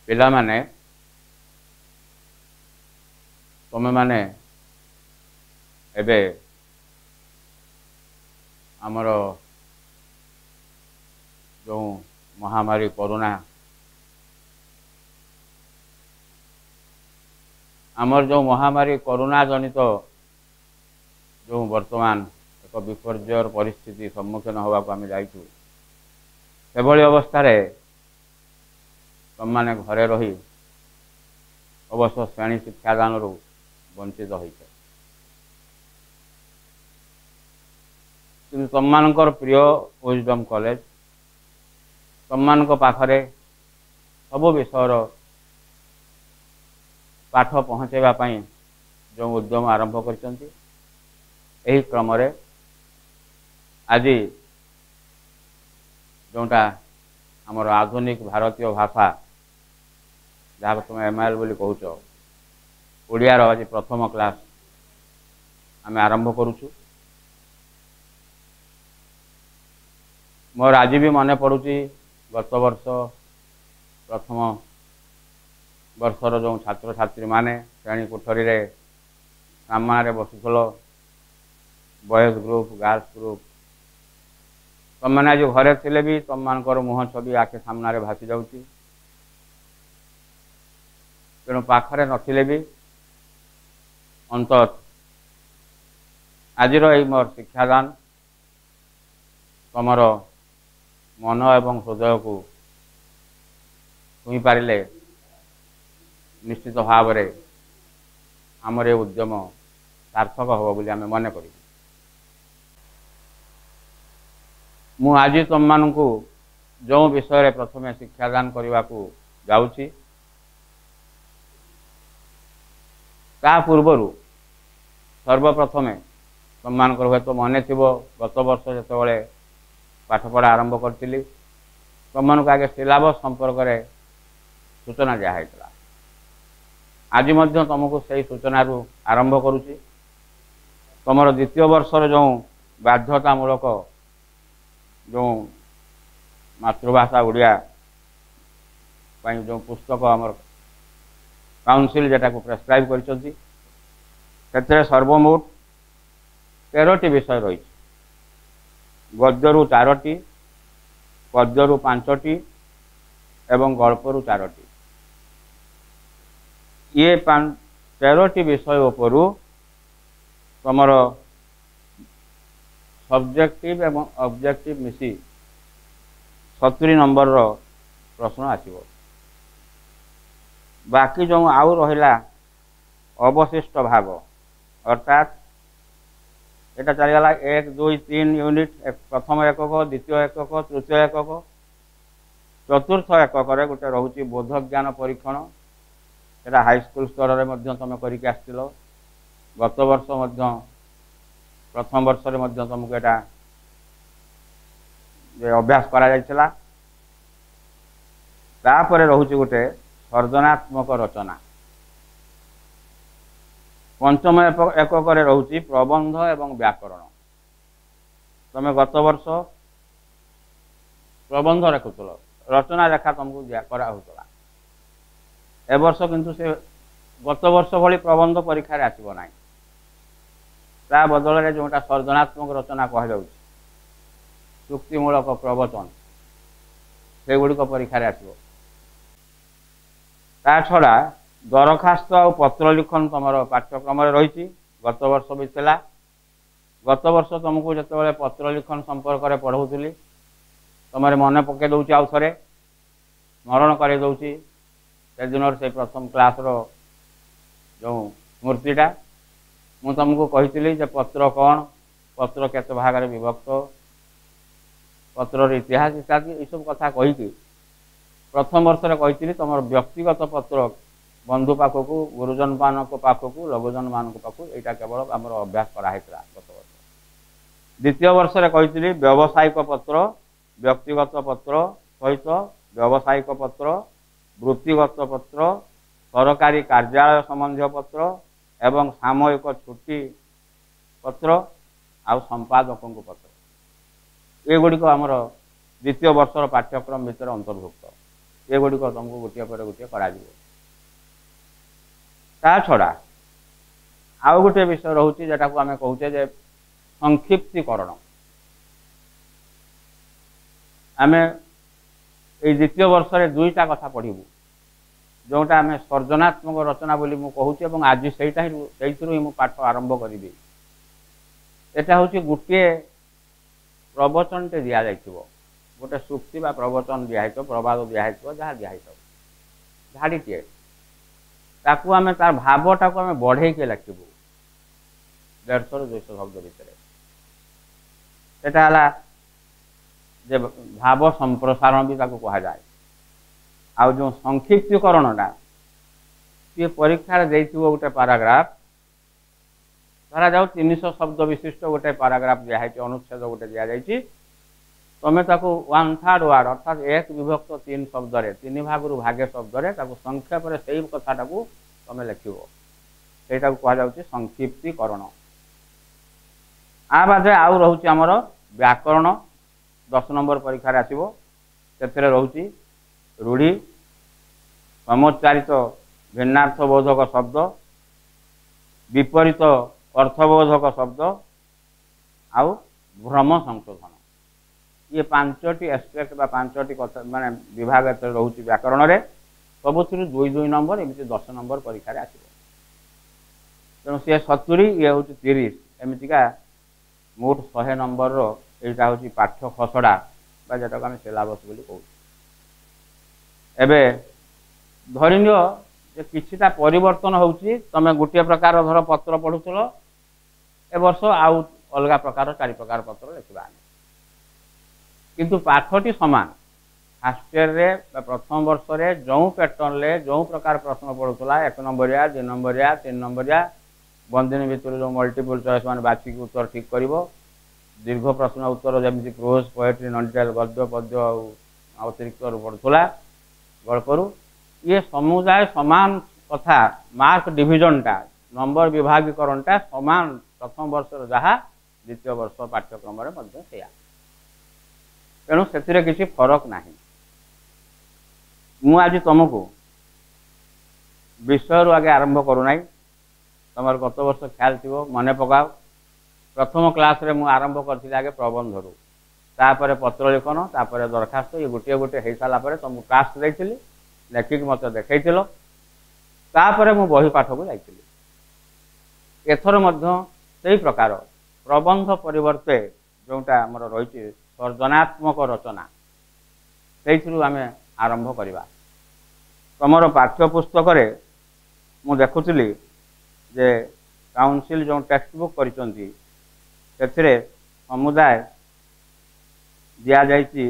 पिला माने तुम माने एबे आमर जो महामारी कोरोना आमर जो महामारी कोरोना जनित जो वर्तमान एक विपर्ययर परिस्थिति सम्मुखीन होगा आम जाइछू से अवस्था तुम मैंने घरे रही अवश्य श्रेणी शिक्षादान वंचित हो तुम मानकर प्रिय विजडम कॉलेज तुम मान पाखरे सब विषय पाठ पहुँचेवाई जो उद्यम आरंभ कर क्रम आज जोटा आमर आधुनिक भारतीय भाषा जहाँ तुम एमआईएल बोली कहूच ओडियार आज प्रथम क्लास आम आरंभ करुचु मोर आज भी मन पड़ुची गत वर्ष प्रथम वर्षर जो छात्र छात्री माने श्रेणी कोठरी रे सामने बसुल बॉयज ग्रुप गर्ल्स ग्रुप तुम मैंने आज घरे थे भी तुम मानकर मुह छवि आखे सामने भासी जाऊँगी तेणु पाखरे नथिले भी अंत आज मोर शिक्षादान तुमर मन एवं हृदय को छुई पारे निश्चित भाव में आमर ये उद्यम सार्थक हम बोली आम मन कर मु आज तुम मान जो विषय प्रथम शिक्षादान करने को जाऊँगी ता पूर्वर सर्वप्रथमे तुम मान हुए तो मन थी गत वर्ष जो पाठपढ़ा आरंभ करी तुम मानक आगे सिलेबस संपर्क में सूचना दिखाई आज तुमको से सूचना आरंभ करुच्ची तुम द्वितीय वर्षर जो बाध्यतामूलक जो मातृभाषा ओडिया जो पुस्तक आमर काउंसिल जेटा को प्रेस्क्राइब कर सर्वमोट 13टी विषय रही गद्यरु 4टी पद्यरु 5टी एवं गल्परु 4टी ये 13टी विषय उपरु तुमर सब्जेक्टिव एवं ऑब्जेक्टिव मिसी 70 नंबर प्रश्न आसीबो बाकी जो आउ रहिला अवशिष्ट भाग अर्थात एटा चलीगला 1 2 3 यूनिट प्रथम एकक द्वितीय एकक तृतीय एकक चतुर्थ एकक गोटे रोचे बोध ज्ञान परीक्षण एटा हाईस्कल स्तर में तुम करके आसिल गत वर्ष प्रथम वर्ष तुमको एटा अभ्यास करा तापर रोचे गोटे सर्जनात्मक रचना पंचम एकक रोचे प्रबंध एवं व्याकरण तुम गत वर्ष प्रबंध रेखुल रचना रेखा तुमको कराला ए वर्ष किंतु से गत वर्ष भली प्रबंध परीक्षा आसब ना ता बदल में जोटा सर्जनात्मक रचना कह चुक्तिमूलक प्रवचन से गुड़िक परीक्षा आसब ता छड़ा दरखास्त और पत्र लिखन तुम पाठ्यक्रम रही गत वर्ष भी थिला गत वर्ष तुमको जो पत्र लिखन संपर्क में पढ़ाऊली तुम मन पकई दौर आउ थे स्मरण कर दौची से दिन से प्रथम क्लास जो स्मृतिटा मु तुमको कही पत्र कौन पत्र केते भाग में विभक्त पत्र इतिहास इत्यादि ये सब कथा कही प्रथम वर्ष में कही तुम व्यक्तिगत पत्र बंधु पाखक गुरुजन मान पाखक लघुजन मान पाखक यहाँ केवल आम अभ्यास कराई गत वर्ष द्वितीय वर्ष में कही व्यावसायिक पत्र व्यक्तिगत पत्र सहित व्यावसायिक पत्र वृत्तिगत पत्र सरकारी कार्यालय संबंधी पत्र एवं सामयिक छुट्टी पत्र आ संपादकों पत्र ये गुड़िक आमर द्वितीय वर्षर पाठ्यक्रम भितर अंतर्भुक्त ये गुड़िक तुमको गोटे पर गोटे करा ता छड़ा आउ गोटे विषय रोचे जेटा को आम कहचे जे संक्षिप्तीकरण। आम ये द्वितीय वर्ष में दुईटा कथा पढ़ू जोटा आम सर्जनात्मक रचना बोली मु कहूँ आज से पाठ आरंभ करी। एटा हूँ गोटे प्रवचन टे दि जाइए गोटे सूक्ति बा प्रवचन दिखाई प्रवाद दिखाई जहाँ दिखाई झाड़ीटे ताकू आम तार भावटा को आम बढ़े के लिखबू 150 ରୁ 200 शब्द भितर जे भाव संप्रसारण भी ताकू कह जाए। आ जो संक्षिप्तीकरणटा ये परीक्षा गोटे पाराग्राफ धरा जाऊ 300 शब्द विशिष्ट गोटे पाराग्राफ दिखाई अनुच्छेद गोटे दि जाइए तुम ताको 1/3 वार्ड अर्थात 1 विभक्त 3 शब्द 3 भाग रु भागे शब्द संक्षेप से कथाटा को तुम लिख सेटा कह संक्षिप्तीकरण। आ बादे आउ रोचे आमर व्याकरण 10 नंबर परीक्षा आसो से रोचे रूढ़ी समुच्चारित भिन्नार्थबोधक शब्द विपरीत अर्थबोधक शब्द आउ भ्रम संशोधन ये 5टी एस्पेक्ट बा 5टी कथा माने विभाग रोचे व्याकरण में सबुथ 2-2 नंबर एमती 10 नंबर परीक्षा आसो तेणु सी 70 ये हूँ 30 एमतीका मोट 100 नंबर रहा हूँ पाठ्य खसड़ा जोटा को आम सिलेबस बोली कहूँ। एबे धरिन किछिटा परिवर्तन होउची तमे गोटे प्रकार धर पत्र पढ़ुल ए वर्ष आउ अलग प्रकार 4 प्रकार पत्र लिखा किंतु पाठटी सामान फास्ट इयर रे प्रथम वर्ष रे जो पैटर्न ले जो प्रकार प्रश्न पड़ूला 1 नंबरिया 2 नंबरिया 3 नंबरिया बंदिनी भितर जो मल्टीपल चॉइस मान बाछिक उत्तर ठीक करिवो दीर्घ प्रश्न उत्तर जमी प्रोज पोएट्री नॉनटेल गद्य पद्य अतिरिक्त पड़ूला गल्परू ये समुदाय समान कथा मार्क डिविजनटा नंबर विभागीकरणटा समान प्रथम वर्ष जहाँ द्वितीय वर्ष पाठ्यक्रम तेणु से किसी फरक ना मु आज तुमको विषय आगे आरंभ करूना तुम गत वर्ष ख्याल थी मन पकाओ प्रथम क्लास रे मु आरंभ करी आगे प्रबंध रू तापर पत्र लिखन तापर दरखास्त ये गोटे गोटे हो सारापर तुमको टास्क देती लेखिक मत देखई तापर मु बही पाठ को जाइली एथर से प्रकार प्रबंध परिवर्ते जोटा आमर रही सर्जनात्मक रचना से आम आरंभ करवा तुमर पाठ्यपुस्तक मु देखुली जे काउंसिल जो टेक्स्ट बुक कर समुदाय दि जाइए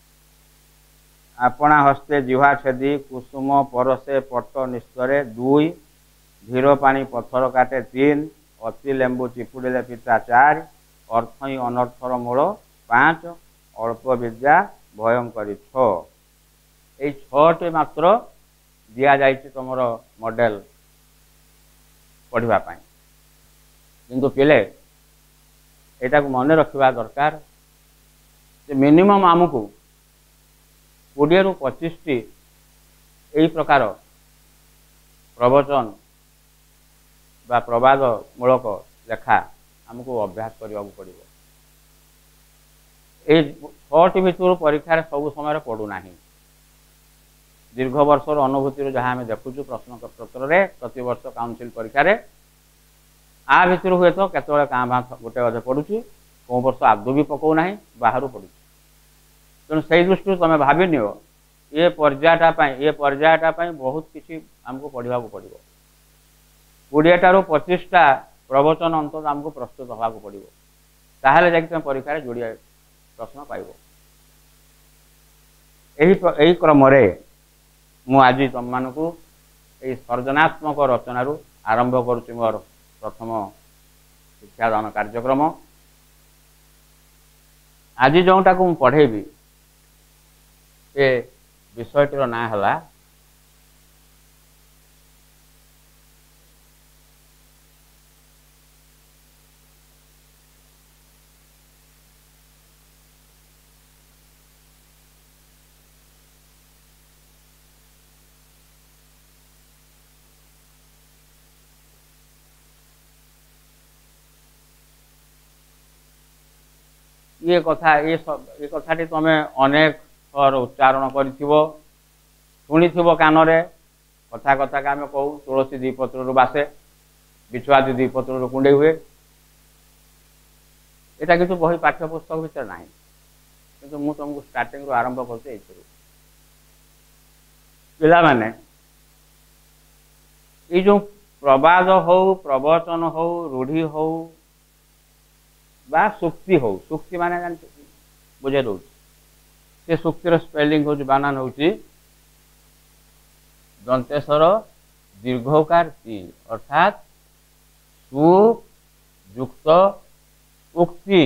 आपणा हस्ते जिह्वा छेदी कुसुम परसे पट निस्तरे 2 धीर पानी पत्थर काटे 3 अति लेंबू चिपुड़े पिता 4 अर्थई अनर्थर मूल 5 अल्प विद्या भयंकरी 6 ये 6टी मात्र दि जाइए तुम मॉडल पढ़ापी किंतु पिले एटा को मन रखा दरकार मिनिमम आमको 20 ରୁ 25टी यही प्रकार प्रवचन बा प्रवाद मूलक लेखा आमको अभ्यास करने पड़ो। ये 6टी भितर परीक्षा सब समय पड़ूना दीर्घ वर्षर अनुभूति जहाँ आम देखुचु प्रश्न पत्र में प्रति वर्ष काउंसिल परीक्षा आ भितर हुए तो केतवे काँ भाँ गोटे अधे पड़ुची कौ वर्ष आदौ भी पकाऊना बाहर पड़ू तेणु से दृष्टि तुम भावी नियो ये पर्यायटा बहुत किसी आमको पढ़ा पड़ो 20 ରୁ 25टा प्रवचन अंत आमको प्रस्तुत होगा पड़ो ताहले जाकि तुम परीक्षा जोड़िया प्रश्न पाइब। यही क्रम मु आज तुम मानू ये सर्जनात्मक रचना आरंभ करुच्ची मोर प्रथम शिक्षादान कार्यक्रम आज जोटा को पढ़ेबी ये विषयटीर ना है ये कथा ये कथाटी तुम अनेक थर उच्चारण शुणी कान कथा कथा का आम कहू तुलसी दी पत्र बासे बिछुआदी दी पत्र कुंडे हुए यहाँ किंतु बही पाठ्यपुस्तक भितर ना कि मुझे तुमको स्टार्टिंग आरंभ कर पिला माने ये जो प्रवाद हो प्रवचन हो रूढ़ी हो बा सुक्ति हो सुक्ति माने जानते बुझे दौर से सुक्तिर स्पेलिंग हो बानान हो दंतेश्वर दीर्घकार ती अर्थात सुयुक्त उक्ति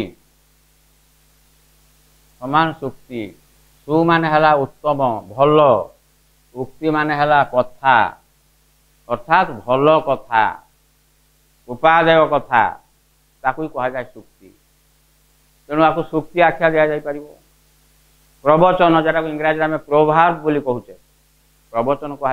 समान सुक्ति सु माने हला उत्तम भल उक्ति माने हला कथा अर्थात भल कथा उपादेय कथा ताकू कहा जाए सुक्ति तेणु आपको सुक्ति आख्या दि जापर प्रवचन जरा इंग्राजी में प्रोभार्ब बोली कहूचे प्रवचन कह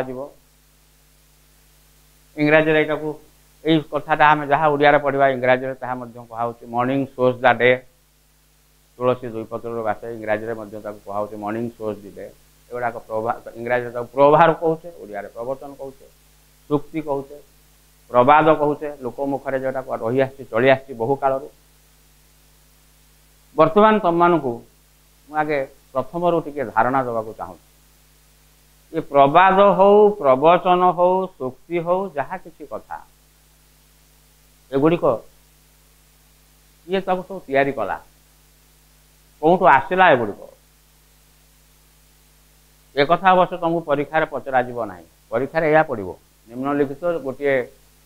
इंग्राजी यही कथाटा आम जहाँ ओडिया पढ़ा इंग्राजी कहा मॉर्निंग शोज द डे तुलसी दुई पत्र बासे इंग्राजी कहा मॉर्निंग शोज द डे एगुड़ाक प्रभाव इंग्राजी प्रोभार्ब कहूचे ओडिया प्रवचन कहूचे सुक्ति कहूचे प्रवाद कहूचे लोक मुखरे जोटा रही आसी चली आसी बहु काल बर्तमान तुम मानू आगे प्रथम रू टे धारणा देवाक चाहूँ ये प्रवाद हो प्रवचन हो सुक्ति हो जहाँ किसी कथा एगुड़िक ये सब तैयारी कला कौटू आसला एगुड़िक एक कथा अवश्य तुमको परीक्षा पचरा ना परीक्षा यह पड़ो निम्नलिखित गोटे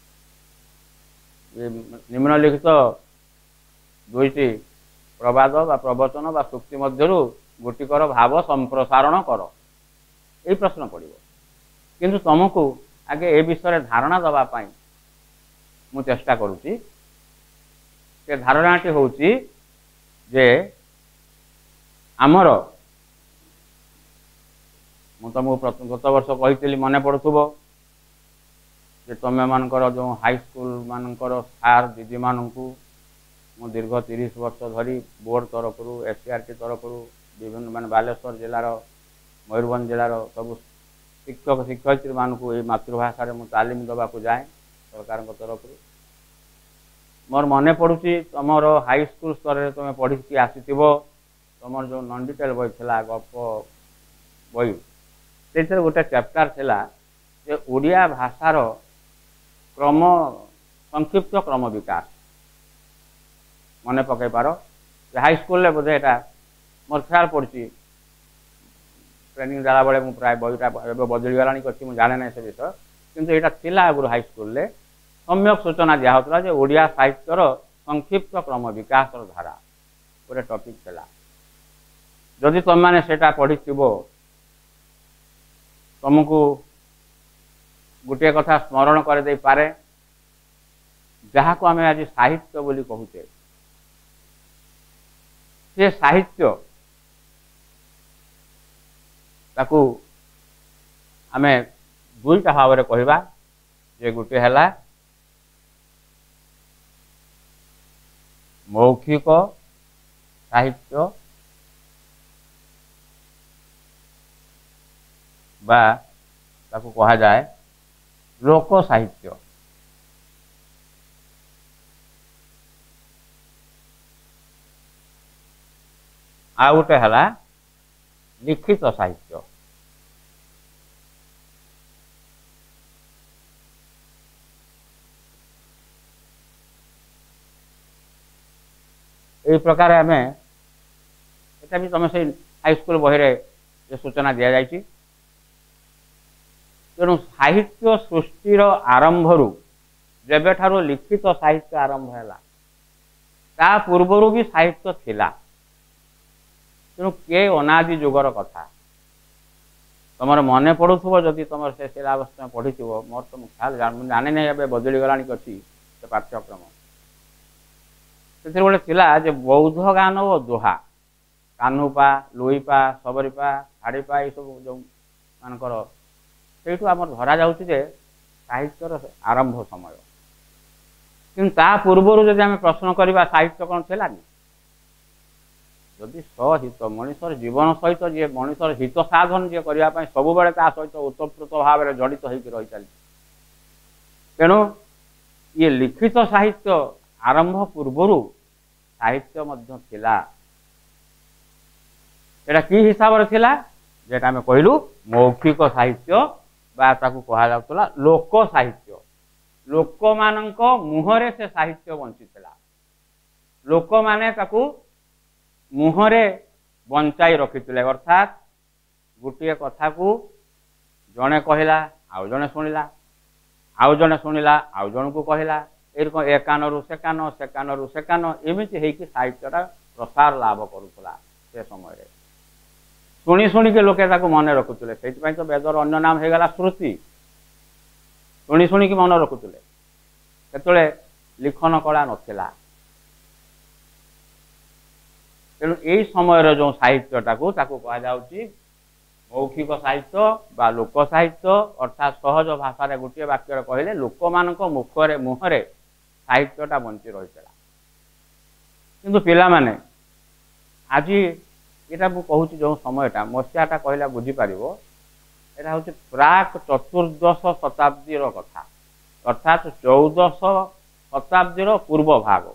निम्नलिखित दुईटी प्रवाद बा प्रवचन बा सुक्ति मध्यरु गोटिकर भाव संप्रसारण कर यही प्रश्न पड़ो किंतु तुमको आगे ए विषय धारणा दवापाई मु चेष्टा करुच्ची से धारणाटी हूँ जे आमर मु तुमको गत वर्ष कही मन पड़ुव जे तुम मानकर जो हाई स्कूल मानकर सार दीदी मानू मु दीर्घ 30 वर्ष धरी बोर्ड तरफ एससीआरटी तरफ विभिन्न मान बालेश्वर जिलार मयूरभंज जिलार सब शिक्षक शिक्षयित्री मानू ये मातृभाषा में तालीम देवाक जाए सरकार तरफ मोर मन पड़ुची तुमर हाई स्कूल स्तर में तुम पढ़ी आसी तुम जो नन डिटेल बही थी गप बही से गोटे चैप्टर थिला जे ओडिया भाषार क्रम संक्षिप्त क्रम विकास मन पकई पार हाई स्कूल बोधे यहाँ मोर ख्याल पड़ी ट्रेनिंग देला बेले मुझे प्राय बहीटा बदली गला मुझे जाने ना से विषय किंतु यहाँ थिला आगुरी हाई स्कूल सम्यक सूचना दिहला जे ओडिया साहित्यर संक्षिप्त क्रम विकास धारा गोटे टॉपिक थिला जदि तुम मैंने सेटा पढ़ी तुमको गोटे कथा स्मरण कर दे पारे जहाँ को आम आज साहित्य बोली कहूचे से साहित्य ताकू आमे दुईटा भाव में कहवा जे गोटे है मौखिक साहित्य बा ताकू कहा जाए लोक साहित्य आ गोटे है लिखित साहित्य यही प्रकार आम भी तुम से हाई स्कूल बही सूचना दि जाए तेणु साहित्य सृष्टिर आरंभ जब ठारू लिखित साहित्य आरंभ है ता पूर्वर भी साहित्य थिला तेणु के अनादि जुगर कथा तुम मन पड़ुव जदि तुम से सिलेबस में पढ़ी मोर तुम ख्याल जाने नहीं बदली गला अच्छी से पाठ्यक्रम से गोटे थी बौद्ध गान और दोहा कान्हुपा लुईपा सबरीपा हाड़ीपा ये सब जो मानकर से धरा जाऊे साहित्यर आरंभ समय कि पूर्वर जब आम प्रश्न करवा साहित्य कौन थिलानी जदि सहित मनुष्य जीवन सहित जी मनुष्य हित साधन जी करने सब बेले सहित ओतप्रोत भाव में जड़ित होकर रही चली तेणु ये लिखित साहित्य आरंभ पूर्वर साहित्य मध्य थिला एटा कि हिसाब रे थिला जेटा आम कहलु मौखिक साहित्य बा ताकू कहा जाउतला लोक साहित्य लोक मानक मुहरे से साहित्य बंचीला लोक माने ताकू मुहरे बंचाई रखिथिले अर्थात गोटे कथा को जड़े कहला आउ जड़े शुणिला आउ जड़े शुणिला आउ जन को कहला एरकम ए कानरू से कानरू से कान एमती होगी साहित्यटा प्रसार लाभ करुला से समय शुणी शुणिके लोके मन रखुले से तो वेदर अन्य नाम हो गला श्रुति शुणी शुणिकी मन रखुले से लिखन कला नथिला तेणु यही समय जो साहित्यटा को कह मौखिक साहित्य बा लोक साहित्य अर्थात सहज भाषा गोटे वाक्य कहले लोक मान मुखरे मुहरे साहित्यटा बंची रही किंतु पिला माने आज यहाँ मुझे जो समयटा मसीहाटा कहला बुझीपर यहाँ हूँ प्राक चतुर्दश शताब्दीर कथा अर्थात 14 शताब्दीर पूर्व भाग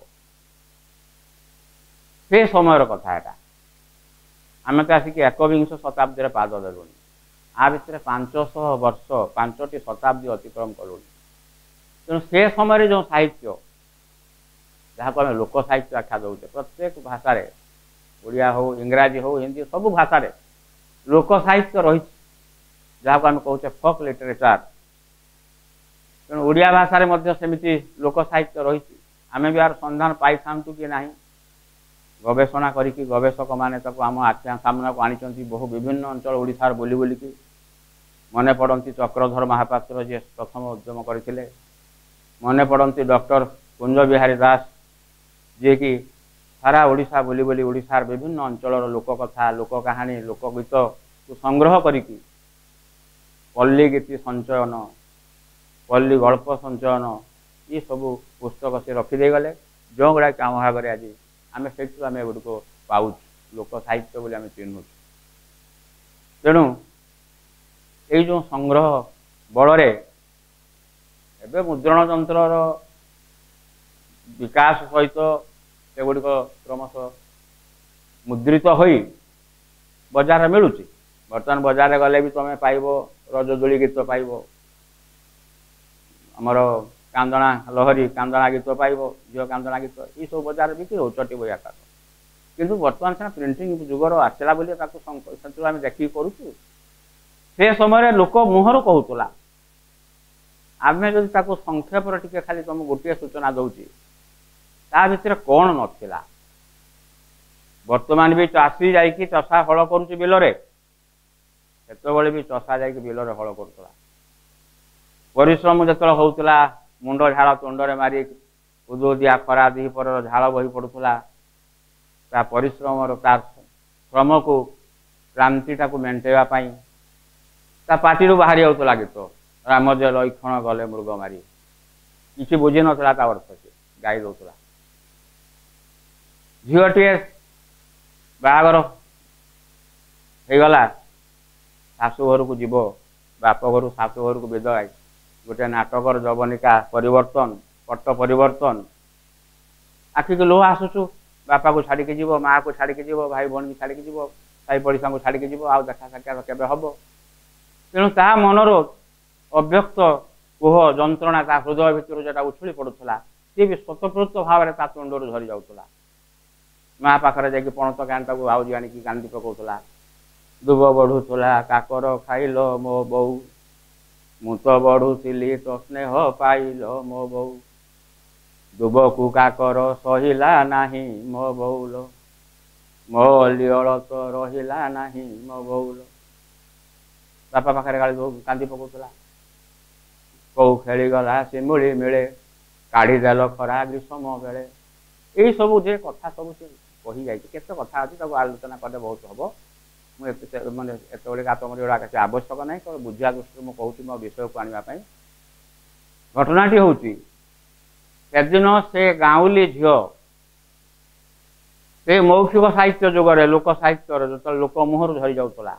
से समय कथा यहाँ आम तो आसिक एकविंश शताब्दी पाद देलुँ आ भितर 500 वर्ष 5टी शताब्दी अतिक्रम कलुँ तेणु से समय जो साहित्य जहाँ को आम लोक साहित्य आख्या दौचे प्रत्येक भाषा ओडिया हो इंग्राजी हो हिंदी सब भाषा लोक साहित्य रही जहाँ को आम कहचे फोक लिटरेचर तेणु ओडिया भाषा सेमती लोक साहित्य रही आम भी यार संधान पाई था कि ना गवेषणा करिकी गवेषक माने आम आख्या सामना को आनी बहु विभिन्न अंचल ओडिशार बोली बोलिकी मन पड़ती चक्रधर महापात्र जी प्रथम उद्यम करते मन पड़ती डॉक्टर कुंज बिहारी दास जी की सारा ओडिशा बोली बोली ओडिशार विभिन्न अंचल लोक कथा लोक कहानी लोकगीत को संग्रह करिकी पल्ली गीति संचयन पल्ली गल्प संचयन ये सब पुस्तक से रखिदे गले जो गुड़ा आम भाग आज आम से आम एगुड़िक पाऊँ लोक साहित्य बोली आम चिन्हु तेणु ये जो संग्रह बड़े एवं मुद्रण तंत्र विकास सहित सेगुड़िक क्रमशः मुद्रित हो बजार मिलूँ बर्तमान बजार गले भी तुम पाइब रजदोली गीत पाइब आमर कांदना लहरी कांदना गीत पाइब झील कांदना गीत ये सब बजार बिक्री हो चटी बही आकार किंतु बर्तमान सीना प्रिंटिंग जुगर आसला बोली आम देखिक करुचु से समय लोक मुहर कहूला आम जदि संक्षेप टिके खाली तुम गोटे सूचना दौची ता भितर कौन नथिला वर्तमान भी चाषी जाइकी चषा हल करुच्ची बिलरे सेतबेले भी चषा जाइकी बिलरे हल करुला परिश्रम जो होता मुंड झाड़ तुंडे मारी उदोदिया खरा दीपर झाड़ बही पड़ूला ता परिश्रम तार श्रम को क्रांतिटा को मेन्टेवाई ता पार्टी बाहरी आउला गीत रामजय लक्षण गले मृग मारी किसी बुझी नाला ता अर्थ से गाई दौला झीटे बाहागर होगला शाशु घर को जीव बाप घर शाशु घर को विदाय गोटे नाटकर जवनिका परिवर्तन पट्ट परिवर्तन आखिक लोह आसुचु बापा को छाड़ी जीव माँ को छाड़ी जीव भाई भौणी की छाड़ी जीव साई पड़िशा को छाड़ी जीव आउ देखा साक्षात केबे हम तेणु ता मनर अव्यक्त कोह जंत्रणा ता हृदय भितर जोटा उछुली पड़ूला सी भी स्वतःप्रत भाव में ता तुंडर झरी जाऊला माँ पाखे जाकि पणस कांटा को आउजी आनिकी कांदी पकाउला दुब बढ़ुला काकर खाइल मो बो मु तो बढ़ुली तो स्नेह पाइल मो बो दुब को काकर सहिला नाही मो बौल मो लियल तो रहिला नाही मो बौल बापा पाखे गाड़ी कांदी पकाउला कौ खेलीगला शिमुड़ी मिले काढ़ीदेल खरा ग्रीष्म बेले यही सब जे कथा सब से कही जाए केते कथा अच्छी आलोचना कले बहुत हम मुझे मैंने एत आत्म किसी आवश्यक ना बुझा दृष्टि मुझे कहूँ मो विषय को आने घटनाटी हूँ सेदिन से गाँवली झील से मौखिक साहित्य जुगरे लोक साहित्य जो लोक मुहर झरी जाऊला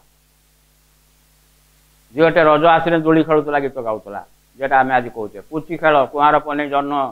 झीटे रज आसने दोली खेलुला गीत गाऊला जेटा आम आज कहे पुची खेल कुआर पने जन्न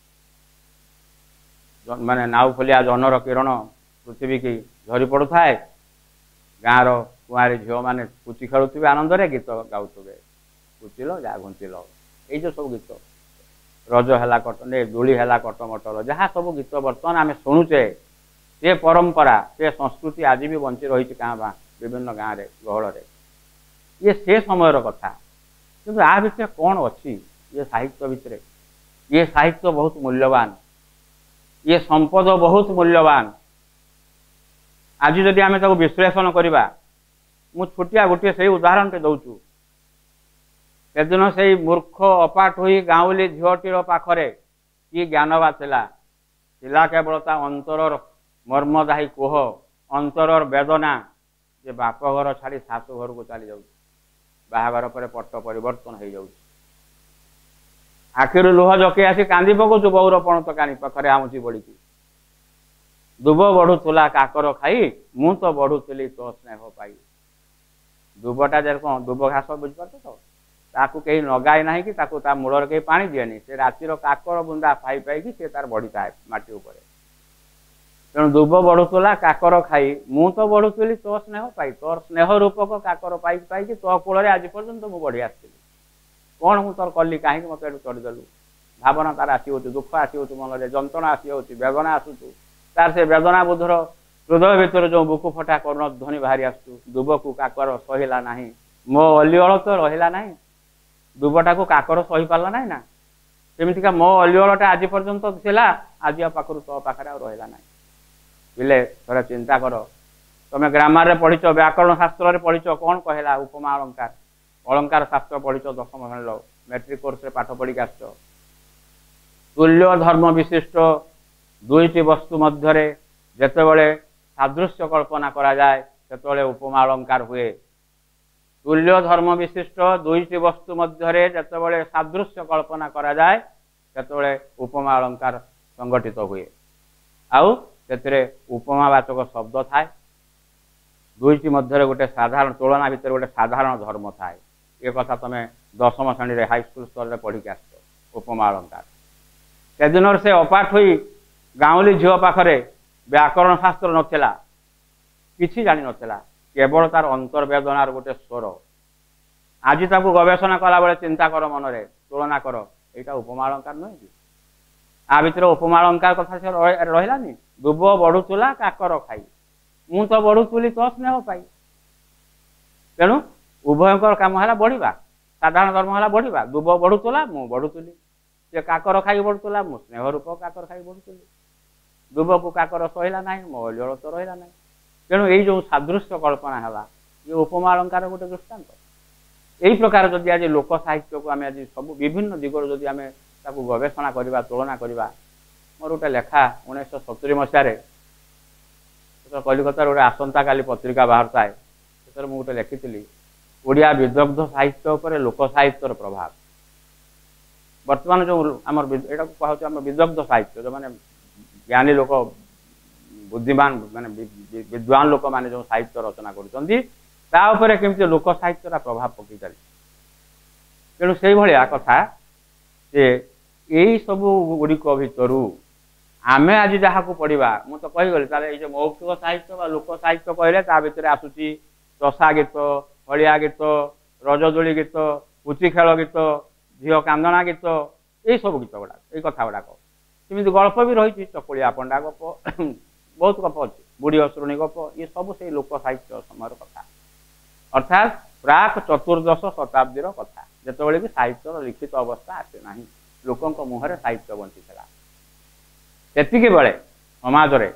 माने नाउ फलिया जनर किरण पृथ्वी की झरी पड़ू थाए गाँव कुआरी झील मैंने पुची खेलुवे आनंद गीत गाऊे पुचिल जा घुंचिल ये जो सब गीत रज है कटने दोली है कटमटर जहाँ सब गीत बर्तमान आम शुणुचे से परंपरा से संस्कृति आज भी बंची रही क्या विभिन्न गाँव में गहल ये से समय कथा कि आ भितर कौन अच्छी ये साहित्य भितर ये साहित्य बहुत मूल्यवान ये संपद बहुत मूल्यवान आज जदि आम विश्लेषण करवा मु छोटिया गोटे से उदाहरण टे दौचु से दिन से मूर्ख अपाठ हुई गाँवली झीटीर पाखरे कि ज्ञानवा थिला केवल ता अंतर मर्मदायी कोह अंतर वेदना जे बाप घर छाड़ी शाशु घर को चली जाऊँ बाहागर पर पट परिवर्तन हो जाऊँ आखिर लुह जके आसी कांदी पकाउछु बौर पणत कानी पाखरे आमुची बड़ी दुब बढ़ुला काकर खाई मु तो बढ़ुली तो स्नेह पाई दुबटा जे कौन दुब घास बुझिपार तो ताकू कहीं नगाए ना कि ता मूल कहीं पानी दिएनी से रातिर काकर बुंदा पाई पाई सी तार बढ़ी थाए माटी उपर तेणु दुब बढ़ुला काकर खाई मु तो बढ़ुली तो स्नेह पाई तोर स्नेह रूपक काकर पाई पाई तो कूल आज पर्यंत मु बढ़ी आसती कौन मु तोर कली कहीं मत चढ़ीदेलु भावना तार आसो दुख आसो मन में जंत्रणा आसो वेदना आसुचु तार से वेदना बोधर हृदय भितर जो बुकु फटा कर्ण ध्वनि बाहरी आसु दुब को काकर सहिला ना मो अलिअल तो रहा ना दुबटा को काकर सही पारा ना ना सेमतिका मो अलिअलटा आज पर्यंत थिला आज पाखर तो पाखे रहा ना पिले थोड़ा चिंता कर तुम ग्रामर पढ़ीच व्याकरण शास्त्र पढ़ीच कौन कहला उपमा अलंकार अलंकार शास्त्र पढ़ीच 10th श्रेणी मैट्रिक कोर्स रे पाठ पढ़ी आस तुल्य धर्म विशिष्ट दुईटी वस्तु मध्य जेतेबेले सादृश्य कल्पना करा जाए सेतेबेले उपमा अलंकार हुए तुल्य धर्म विशिष्ट दुईटी वस्तु मध्य जेतेबेले सादृश्य कल्पना करा जाए सेतेबेले उपमा अलंकार संगठित हुए आउ से उपमावाचक शब्द थाए दुईटी मध्य गोटे साधारण तुलना भितर गोटे साधारण धर्म थाए ये कथा तुम 10th श्रेणी हाईस्कल स्तर में पढ़ी आस उपमा अलंकार से दिन से अपाठ हुई गाँवली झील पाखरे व्याकरण शास्त्र नथिला किछि जानि नथिला केवल तार अंतर्वेदनार गोटे स्वर आज ताकू गवेषणा कला बेले चिंता कर मन रे तुलना कर यहाँ उपमा अलंकार नुहे कि आ भितर उपमा अलंकार कथा से रहिलानी दुब बढ़ुला काकर खाई मु तो बढ़ुली तो स्नेह पाई तेणु उभयंकर काम है बढ़िया साधारण धर्म है बढ़िया दुब बढ़ुला मु बढ़ुली से काकर खाई बढ़ुला मु स्नेह रूप काकर खाई बढ़ुली दुब को काकर सहला ना मो अलिअल तो रहा ना तेणु ये जो सादृश्य कल्पना है ये उपमा अलंकार गोटे दृष्टांत यही प्रकार जदि आज लोक साहित्य को आम आज सब विभिन्न दिगर जदि आम गवेषणा करवा तुलना करवा मोर गोटे लेखा 1970 मसीह कलिकतार गोटे आसंता काली पत्रिका बाहर थाए से मुझे लिखी ओडिया विदग्ध साहित्य उपर लोक साहित्यर प्रभाव वर्तमान जो आम यहाँ कहूँ विदग्ध साहित्य जो मैंने ज्ञानी लोक बुद्धिमान माने विद्वान लोक मैंने जो साहित्य रचना करमती लोक साहित्य प्रभाव पकई चली तेणु से भाया कथा से यही सब गुड़िक भितर आमे आज जहाँ को पढ़ा मुझे कहीगली ताले ये मौखिक साहित्य लोक साहित्य कहले ता भितर आसूची चषा गीत हलिया गीत रजदोली गीत पुची खेल गीत झील कांदना गीत यही सब गीत गुड़ा ये कथा गुड़ाक सेमती गल्प भी रही चकुलिया पंडा गप बहुत गप अच्छी बुढ़ी असुरणी गप ये सब से लोक साहित्य समय कथा अर्थात प्राक 14th शताब्दीर कथा जितेबाला कि साहित्यर लिखित अवस्था आसे ना लोकों मुहर साहित्य बंचीला सेतिके बेले समाज रे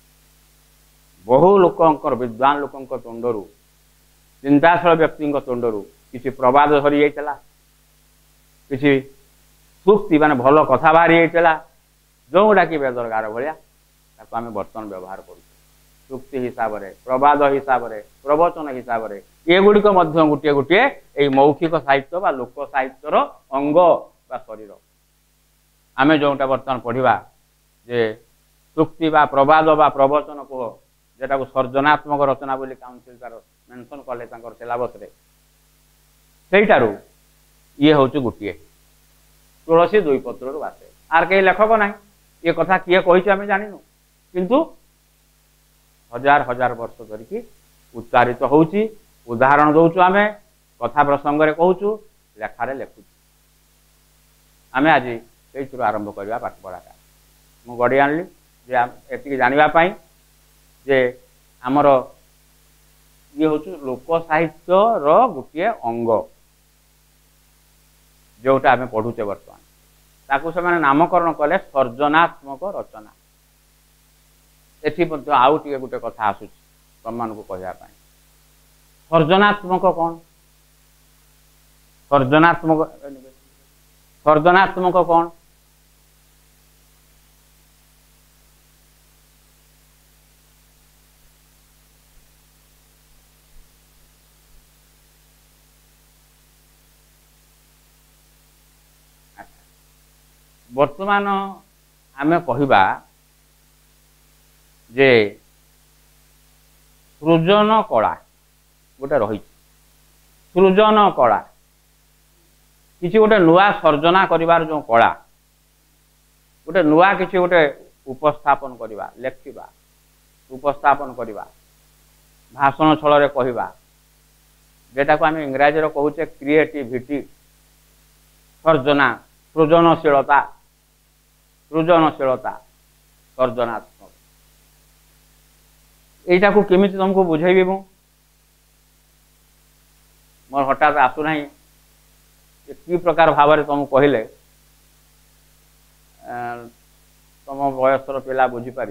बहु लोकंकर विद्वान लोकंकर तुंडरू चिंताशील व्यक्ति तुंडरू किसी प्रवाद धरी जाइला किसी सूक्ति माने भल कथा बाहरी जाइला जोटा कि बेदरगार भाया आम बर्तमान व्यवहार कर सूक्ति हिसाब से प्रवाद हिसाब से प्रवचन हिसाब से ये गुड़िक गोटे गोटे ये मौखिक साहित्य बा लोक साहित्यर अंग बा शरीर आम जोटा बर्तमान पढ़ा जे सुक्ति बा प्रवाद बा प्रवचन कह जेटा को सर्जनात्मक रचना बोली काउंसिल तार मेंशन कले सिलेबस रे सेटारू ये हूँ गोटे तुलसी दुई पत्र बासे आर कई लेखक ना ये कथा किए कही आम जानिनु किंतु हजार हजार वर्ष धरिकी उच्चारित होउची उदाहरण दौचु आम कथा प्रसंग रे कहूचु लेखारे लेखुचु आम आज ये आरंभ करवा पाठ पढ़ाटा मु गड़ी आनली जे एति जानिबा पाई जे आमर ये हूँ लोक साहित्य रो गोटे अंग जोटा आम पढ़ुचे बर्तमान ताकू से नामकरण कले सर्जनात्मक रचना एठी आउ टे गोटे कथा आसूची तुम को कहवाई सर्जनात्मक कौन सर्जनात्मक कौन वर्तमान आमे कहिबा जे सृजन कला गोटे रही सृजन कला किसी गोटे नुआ सर्जना करिवार जो कला गोटे नुआ किसी गोटे उपस्थापन करिवा लेखिबा उपस्थापन करिवा भाषण छल रे कहिबा जेटा को आम इंग्राजी रो कहूचे क्रिएटिविटी सर्जना सृजनशीलता सर्जनात्मक यहीटा को केमिति तुमको बुझेबी मु मोर हठात आसुना कि प्रकार भाव में तुम कहले तुम बयसर पिला बुझीपार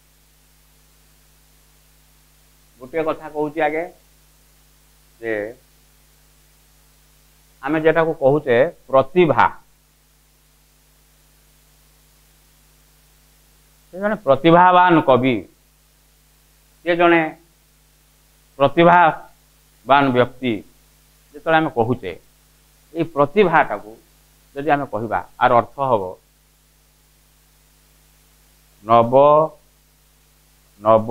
गोटे कथा कहूँ आगे जे आमे जेटा को कहूचे प्रतिभा जने प्रतिभावान कवि ये जने प्रतिभावान व्यक्ति जो आम कहूचे ये प्रतिभाटा को जदि आम कहवा आर अर्थ हम नव नव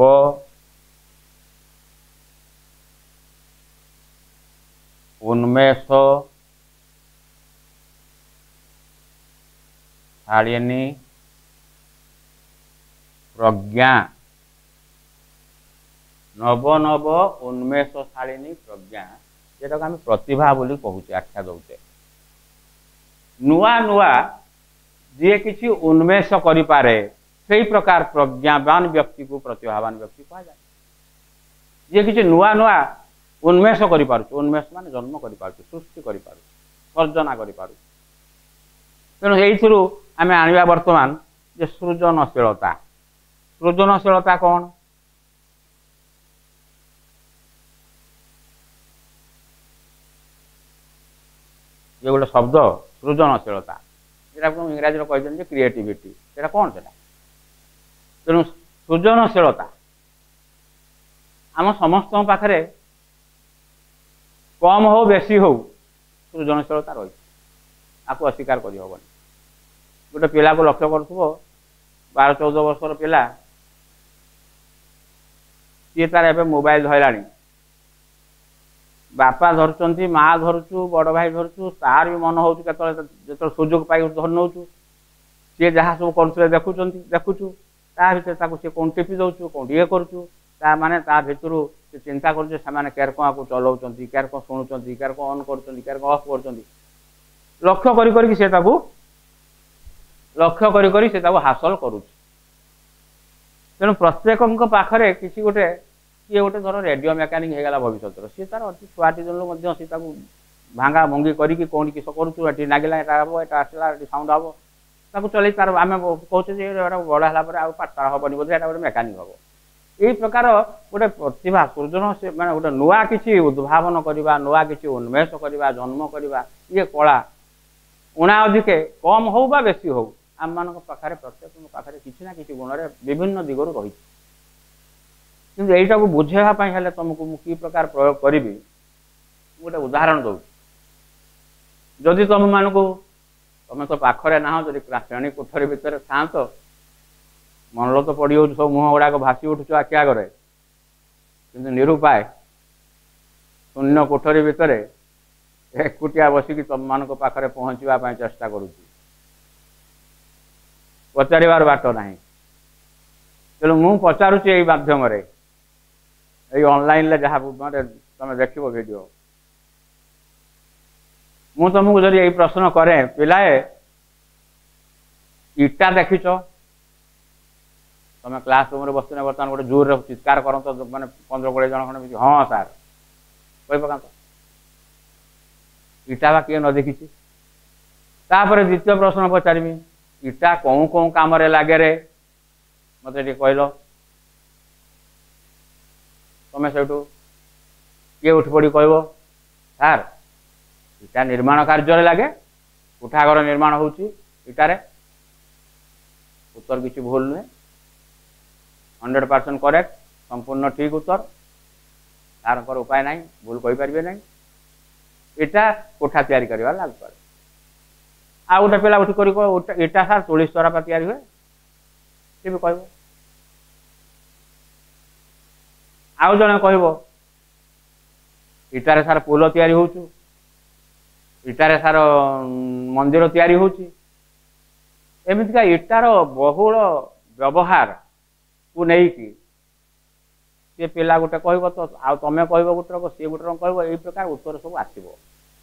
उन्मेष शालिनी प्रज्ञा नव नव उन्मेषशालिनी प्रज्ञा जेटा आम प्रतिभा बोली कहूचे आख्या दौचे नुआ नुआ जी किसी उन्मेष करिपारे से प्रकार प्रज्ञावान व्यक्ति को प्रतिभावान व्यक्ति कहा जाए जी किसी नुआ नुआ उन्मेष करिपारुचे उन्मेष मान जन्म करिपारुचे सृष्टि करिपारुचे सर्जना करिपारुचे तेणु एइथिरु आमे आनिबा वर्तमान जे सृजनशीलता सृजनशीलता कौन ये गोटे शब्द सृजनशीलता यहाँ इंग्राजी कहते क्रिएटिविटी सेटा कौन से तेणु सृजनशीलता आम समस्त पाखे कम हो बेसी हो सृजनशीलता रही आपको अस्वीकार कर हेनी गोटे पिला को लक्ष्य करूँ 12-14 वर्षर पिला सी तार एवं मोबाइल धरला बापा धरुंच माँ धरुचु बड़ भाई धरुचु तार भी मन हो जो सुजोग पाई धर नौ सी जहाँ सब कर देखुचु ता भर सी कौन टिपि दौचु कौन ये करुचु ता माने ता भितर से चिंता कर केर को चलाउं केर को शुणुंट केर को अन कर अफ कर लक्ष्य लक्ष्य कर हासिल करुच्च तेणु प्रत्येक पाखे किसी गोटे किए गोटे धर रेडियो मेकानिक होगा भविष्य सी तार अच्छी छुआटी जन सी भांगा भंगी करके कौन किस करुँ नागिला हम ये आसला साउंड हम ताको चल तार आम कहते बड़ा है पाठशाला हेनी बोधे गोटे मेकानिक हम यही प्रकार गोटे प्रतिभा सृजन से माने गोटे नुआ किसी उद्भावन करवा नुआ किसी उन्मेष करवा जन्म करवा ये कला उणा अधिके कम हो बा बेसी हो आम मान पाखे प्रत्येक पाखे किसी ना किसी गुण में विभिन्न दिगरू रही कि यहीटा को बुझेवाई हेल्ले तुमको मुझे प्रकार प्रयोग करी गोटे उदाहरण दौ जदि तुम मानक तुम तो पाखरे ना जब श्रेणी कोठरी भितर था मनलो तो पड़ी हो सब मुह गुड़ाक भासी उठुच आखि आगे कि निरुपाय शून्य कोठरी भितर एकुटिया बसिकी तुम मान पाखे पहुँचवाई चेष्टा करुँ पचार बाट ना तेणु मु पचारुची यही माध्यम ऑनलाइन जहाँ माने तुम देख वीडियो मु तुमको जब यही प्रश्न करे पिलाए इटा देखिच तुम क्लास रूम बस बर्तमान गोटे जोर चित्कार कर तो मैंने 15-20 जन खंडे हाँ सार कही पका इटा बा किए न देखी द्वितीय प्रश्न पचारि इटा कौं कौं काम लगे रे मत कहल तुम से किए उठ पड़ी कह सार इटा निर्माण कार्य लगे कोठाघर निर्माण होची इटार उत्तर किसी भूल नुहे 100% करेक्ट संपूर्ण ठीक उत्तर तार उपाय ना भूल कहींपारे ना इटा कोठा तैयारी कर लागू पड़े आ गोटे पिला उठी कर इटा सार 40 चरापा तैयारी हुए सी भी कह आउ जड़े कह इटारे सार पुल तैयारी होचु इटारे सार मंदिर तैयारी होची एमतीका इटार बहुल व्यवहार को लेकिन सी पिला गोटे कह तो आ तुम कह गोटे सी गोटे कह यही प्रकार उत्तर सब आसो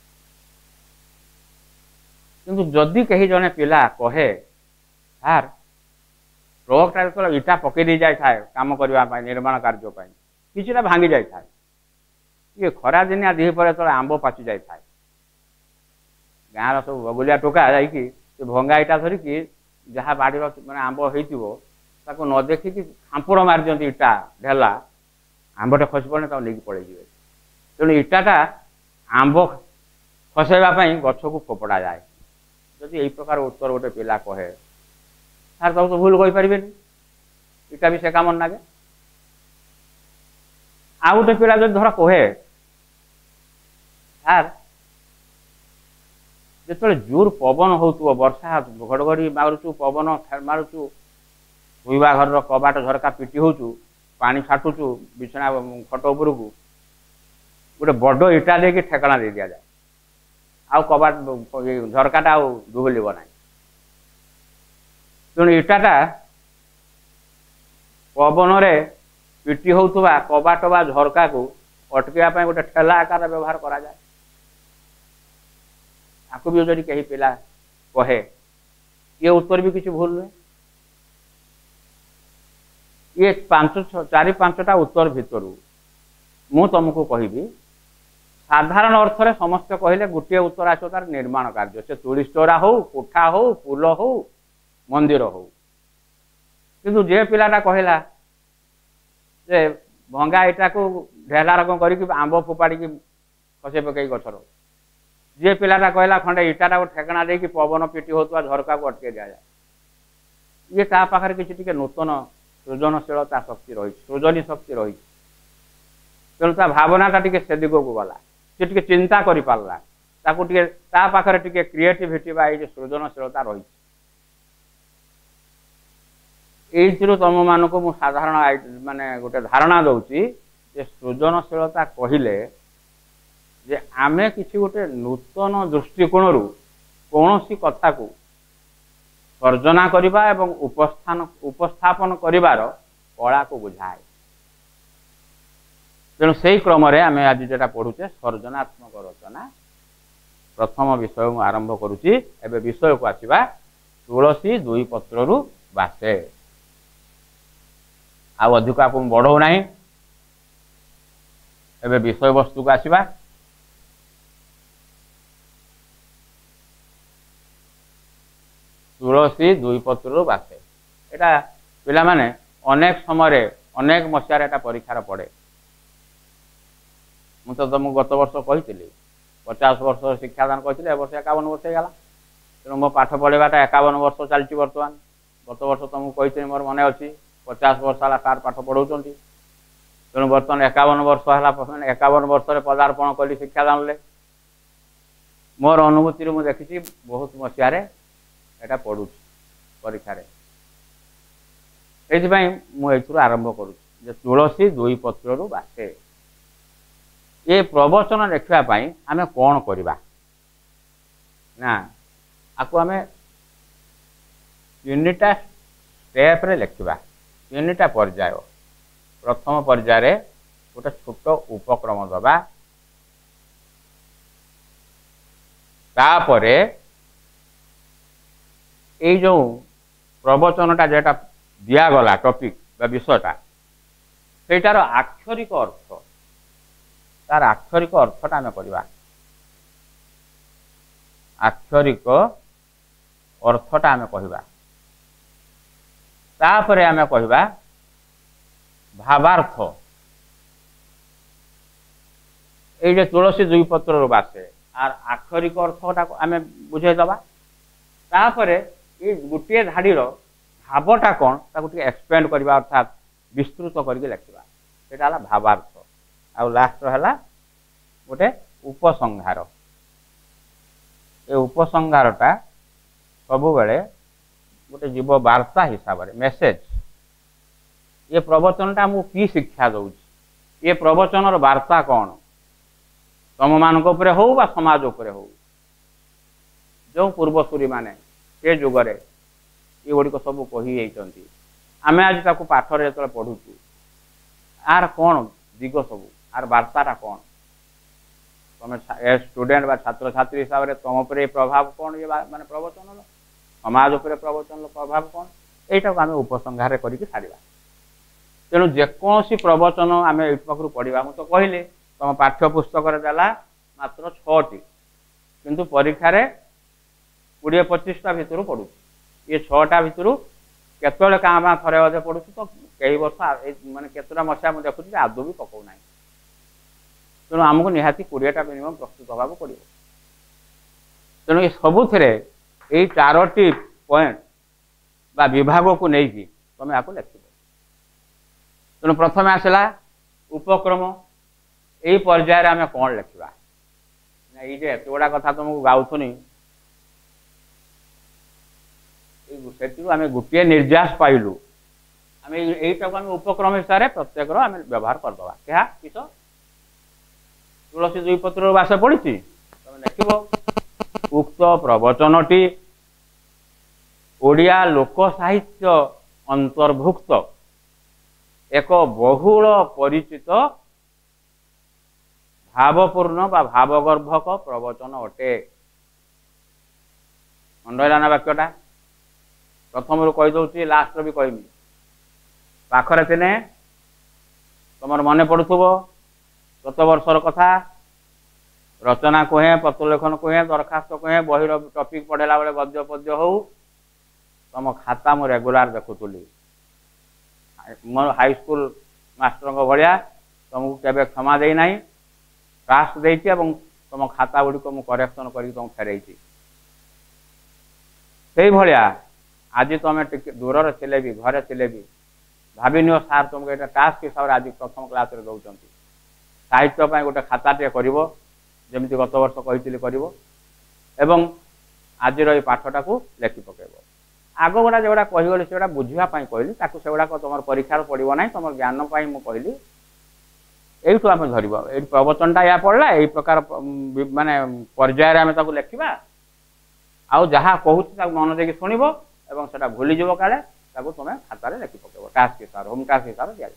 किंतु जदि कहीं जड़े पिला कहे सार ट्रकटा जो इटा पकई दी जाए कम करने निर्माण कार्य किसी भांगी जाए ये खरा दिनिया दीपर जो आंब पाचि जाए गाँव सब बगुलिया टोका जाकि भंगा इटा धरिकी जहाँ बाड़ी मैंने आंब हो न देखिकी खांपुड़ मार दिखती इटा ढेला आंबटे खसी पड़े नहीं पड़े तेणु इटाटा आंब खसैवाई गछ को फोपड़ा जाए जदि यही प्रकार उत्तर गोटे पिला कहे सार तब तो भूल कहींपारे इटा भी से काम लगे आ गोटे पिला जो धर कहे सार जो जोर पवन हो वर्षा घड़घड़ी मारुचु पवन मारुचु शुवा घर कबाट झरका पिटी होचु पानी छाटुचु बिछना खट उपर को गोटे बड़ इटा दे ठेकणा दे दि जाए आउ कबाट झरकाटा दुहलिब ना तेणु इटाटा पवन पिटी होता कबाट बा झरका को अटकवाई गोटे ठेला आकार व्यवहार करा जाए आपको भी जदि कहीं पिला कहे ये उत्तर भी किसी भूल नुहे ये 4-5टा उत्तर भितर मु तुमको कहबी साधारण अर्थ में समस्त कहले गोटे उत्तर आसो तार निर्माण कार्य से 40 चौरा हो कोठा हो पुल हो मंदिर हो किंतु जे पिलाटा कहला जे भंगा इटा को ढेला रकम करके आंब फोपाड़ी खसे पकई गछर जे पिलाटा कहला खंडे इटाटा को ठेकणा दे कि पवन पिटी होता झरका को अटके दि जाए ये ता पाखरे किसी टिके नूतन सृजनशीलता शक्ति रही सृजनी शक्ति रही तेणु ता भावनाटा टिके से दिग को गला सी टिके चिंता करि पारला ताकू टिके ता पाखरे टिके क्रिएटिविटी बा ये सृजनशीलता रही एइथिरु तुम मानक मु साधारण माने गोटे धारणा दउची जे सृजनशीलता कहिले जे आमे किसी गोटे नूतन दृष्टिकोण कौन सी कथा को सर्जना करिबा एवं उपस्थापन करिबार कला को बुझाए तेणु से क्रम आम आज जेटा पढ़ुचे सर्जनात्मक रचना प्रथम विषय आरंभ करुच्ची एबे विषय को आसीबा तुलसी 2 पत्रु बासे आ अधिक आप बढ़ौ नहीं एबे विषय वस्तु को आसीबा तुलसी 2 पत्रु बासे एटा पिला माने अनेक समय अनेक मसीहार एटा परीक्षार पड़े मु तो तुमको गत वर्ष कही 50 वर्ष शिक्षादान कही ए वर्ष 51 वर्ष होगा तेणु मो पाठ पढ़ाटा 51 वर्ष चलती बर्तमान गत वर्ष तुमको कही मोर मन अच्छी 50 वर्ष है सार पाठ पढ़ाऊँ तेणु बर्तमान 51 वर्ष है 51 वर्ष पदार्पण कली शिक्षादान ले मोर अनुभूति मुझे देखी बहुत मसीह एटा पढ़ू परीक्षा से आरंभ करुँ तुलसी दुई पत्रु बासे। ये प्रवचन लिखापी आम कौन करवा ना आपको आम 3टा स्टेप रे लिखा 3टा पर्याय। प्रथम पर्याय गोटे छोट उपक्रम दबा तापरे ये जो प्रवचनटा जेटा दिगला टॉपिक विषयटा सेटार आक्षरिक अर्थ तार आक्षरिक अर्थटा आम करवा आक्षरिक अर्थटा आम कहवा तापरे आम कहवा भावार्थ ये तुलसी दुई पत्र बासे आर आक्षरिक अर्थटा आम बुझेदबा तापरे ये गोटे धाड़ीर भावटा कौन ताको एक्सपेंड करवा अर्थात विस्तृत करके लिखा सेटा भावार्थ आ लास्ट है गोटे उपसंहार। ये उपसंहारटा सबु बेले गोटे जीव वार्ता हिसाब से मेसेज ये प्रवचनटा आमको कि शिक्षा दौर ये प्रवचनर वार्ता कौन तुम मान हो बा समाज उपरे हो जो पूर्वसूरी माने से जुगरे ये गुड़िक सब कही आम आज ताको पाठर जो पढ़ुचु आर कौन दिग सब आर वार्ताटा कौन तुम स्टूडेंट बा छात्र छात्री हिसाब से तुम पर प्रभाव कौन ये माने प्रवचन समाज उपर प्रवचन प्रभाव कौन यहीटा आम उपसंहार करके सारा। तेणु जेकोसी प्रवचन आम ये पाखु पढ़ा मुझे कहले तुम पाठ्यपुस्तक देला मात्र 6टी किंतु परीक्षा 20-25टा भितर पढ़ु ये 6टा भितर केतले क्या थरे अधे पढ़ु तो कई वर्ष माने केतटा मसीहा मुझे देखुची आदौ भी पकाऊना तेणु आमको निहाती 20टा मिनिमम प्रस्तुत होगा पड़ो। तेणु ये सबुथिरे यही 4टी पॉइंट बा विभाग को लेकिन तुम आपको लिख। तेणु प्रथम आसला उपक्रम यही पर्यायर आम कौन लिखा ये एत गुड़ा कथा तुमको गाउथुनी से आम गोटे निर्यास पाइलु आम यहीटा आम उपक्रम हिसाब से प्रत्येक आम व्यवहार करदे क्या किस तुलसी दुई पत्र बास पड़ी तुम लिख उक्त प्रवचनटी ओडिया लोक साहित्य अंतर्भुक्त एक बहुल परिचित भावपूर्ण बा भावगर्भक प्रवचन अटे। मंडला ना वाक्यटा प्रथम रू कहीदे लास्ट भी कहमी पाखरे थिने तुम मन पड़ुव गत वर्षर कथा रचना कहे पत्रलेखन कहे दरखास्त कहे बही टॉपिक पढ़ेला बेले गद्य पद्य हो तुम खाता मु रेगुलार देखुली मोर हाई स्कूल मास्टर भाया तुमको केवे क्षमा देना ट्रास्ट देती तुम खाता गुड़िक मुझे करेक्शन कर तुम फेरई से भाया आज तुम दूर थे भी घरे थे भी भाव नियो सार तुमको ये टास्क हिसाब से आज प्रथम क्लास रे दौरान साहित्य गोटे खाता टे जमी गत वर्ष कही कर आज पाठटा को लेखि पकेब आग गुड़ा जोड़ा कहीगली से बुझापी कहली से गुड़ाक तुम परीक्षार पड़ो ना तुम ज्ञान मुझे कहली यू आम धर ये प्रवचनटा या पढ़ला यही प्रकार माने पर्यायर आम लिखा आउ जहाँ कहूँ मन देकी शुणव और से भूलीज काले तुम खातार लिखि पकेब टास्क हिसाब होम टास्क हिसाब से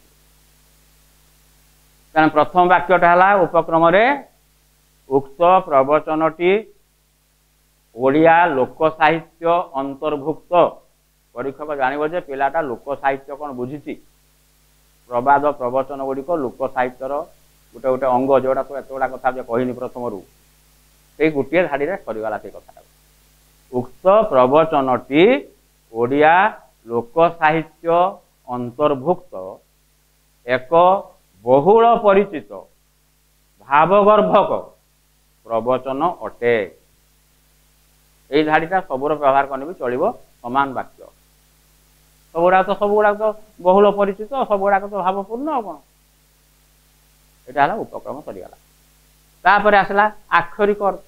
दिया। प्रथम वाक्यटा है उपक्रम उक्त प्रवचनटी ओडिया लोक साहित्य अंतर्भुक्त परीक्षक जानव पिलाटा लोक साहित्य कौन बुझी प्रवाद प्रवचन गुड़िक लोक साहित्यर गोटे गोटे अंग जोड़ा तो एत गुड़ा कथा कहनी प्रथम रू से गोटे धाड़ी में सरीगला से कथा उक्त प्रवचनटी ओडिया लोक साहित्य अंतर्भुक्त एक बहुल परिचित भावगर्भक प्रवचन अटे। यही धाड़ीटा सबूर व्यवहार करने भी चलो समान वाक्य सब गुड़ा तो बहुल परिचित सब गुड़ाक तो भावपूर्ण कौन यहाँ है उपक्रम सरीगला। तापर आसला आक्षरिक अर्थ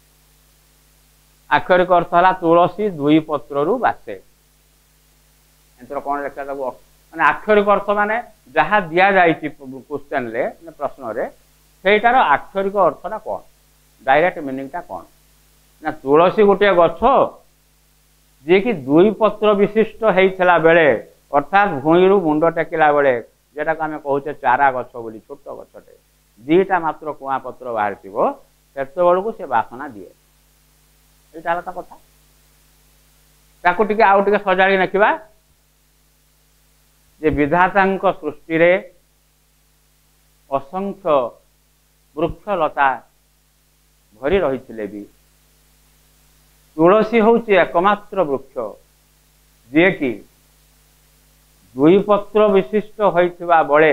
है तुलसी दुई पत्रु बासे एंतर कौन लिखा माने आक्षरिक अर्थ माने जहाँ दि जाए क्वेश्चन रे प्रश्न रे सेटार आक्षरिक अर्थटा कौन डायरेक्ट मीनिंगटा कौन ना तुलसी गोटे गछ जी कि दुई पत्र विशिष्ट होता बेले अर्थात भूई मुंड टेकिला बेले जेटा आम कहचे चारा गछ बोली छोट गछटे दीटा मात्र कुआ पत्र बाहर से बेलू से बासना दिए यहाँ कथा ताकू टिके आउ टिके सजाड़ी नखिबा जे विधाता सृष्टि रे असंख्य वृक्षलता भरी रही भी तुलसी हूँ एकमात्र वृक्ष जी कि दुई पत्र विशिष्ट होइथिबा बळे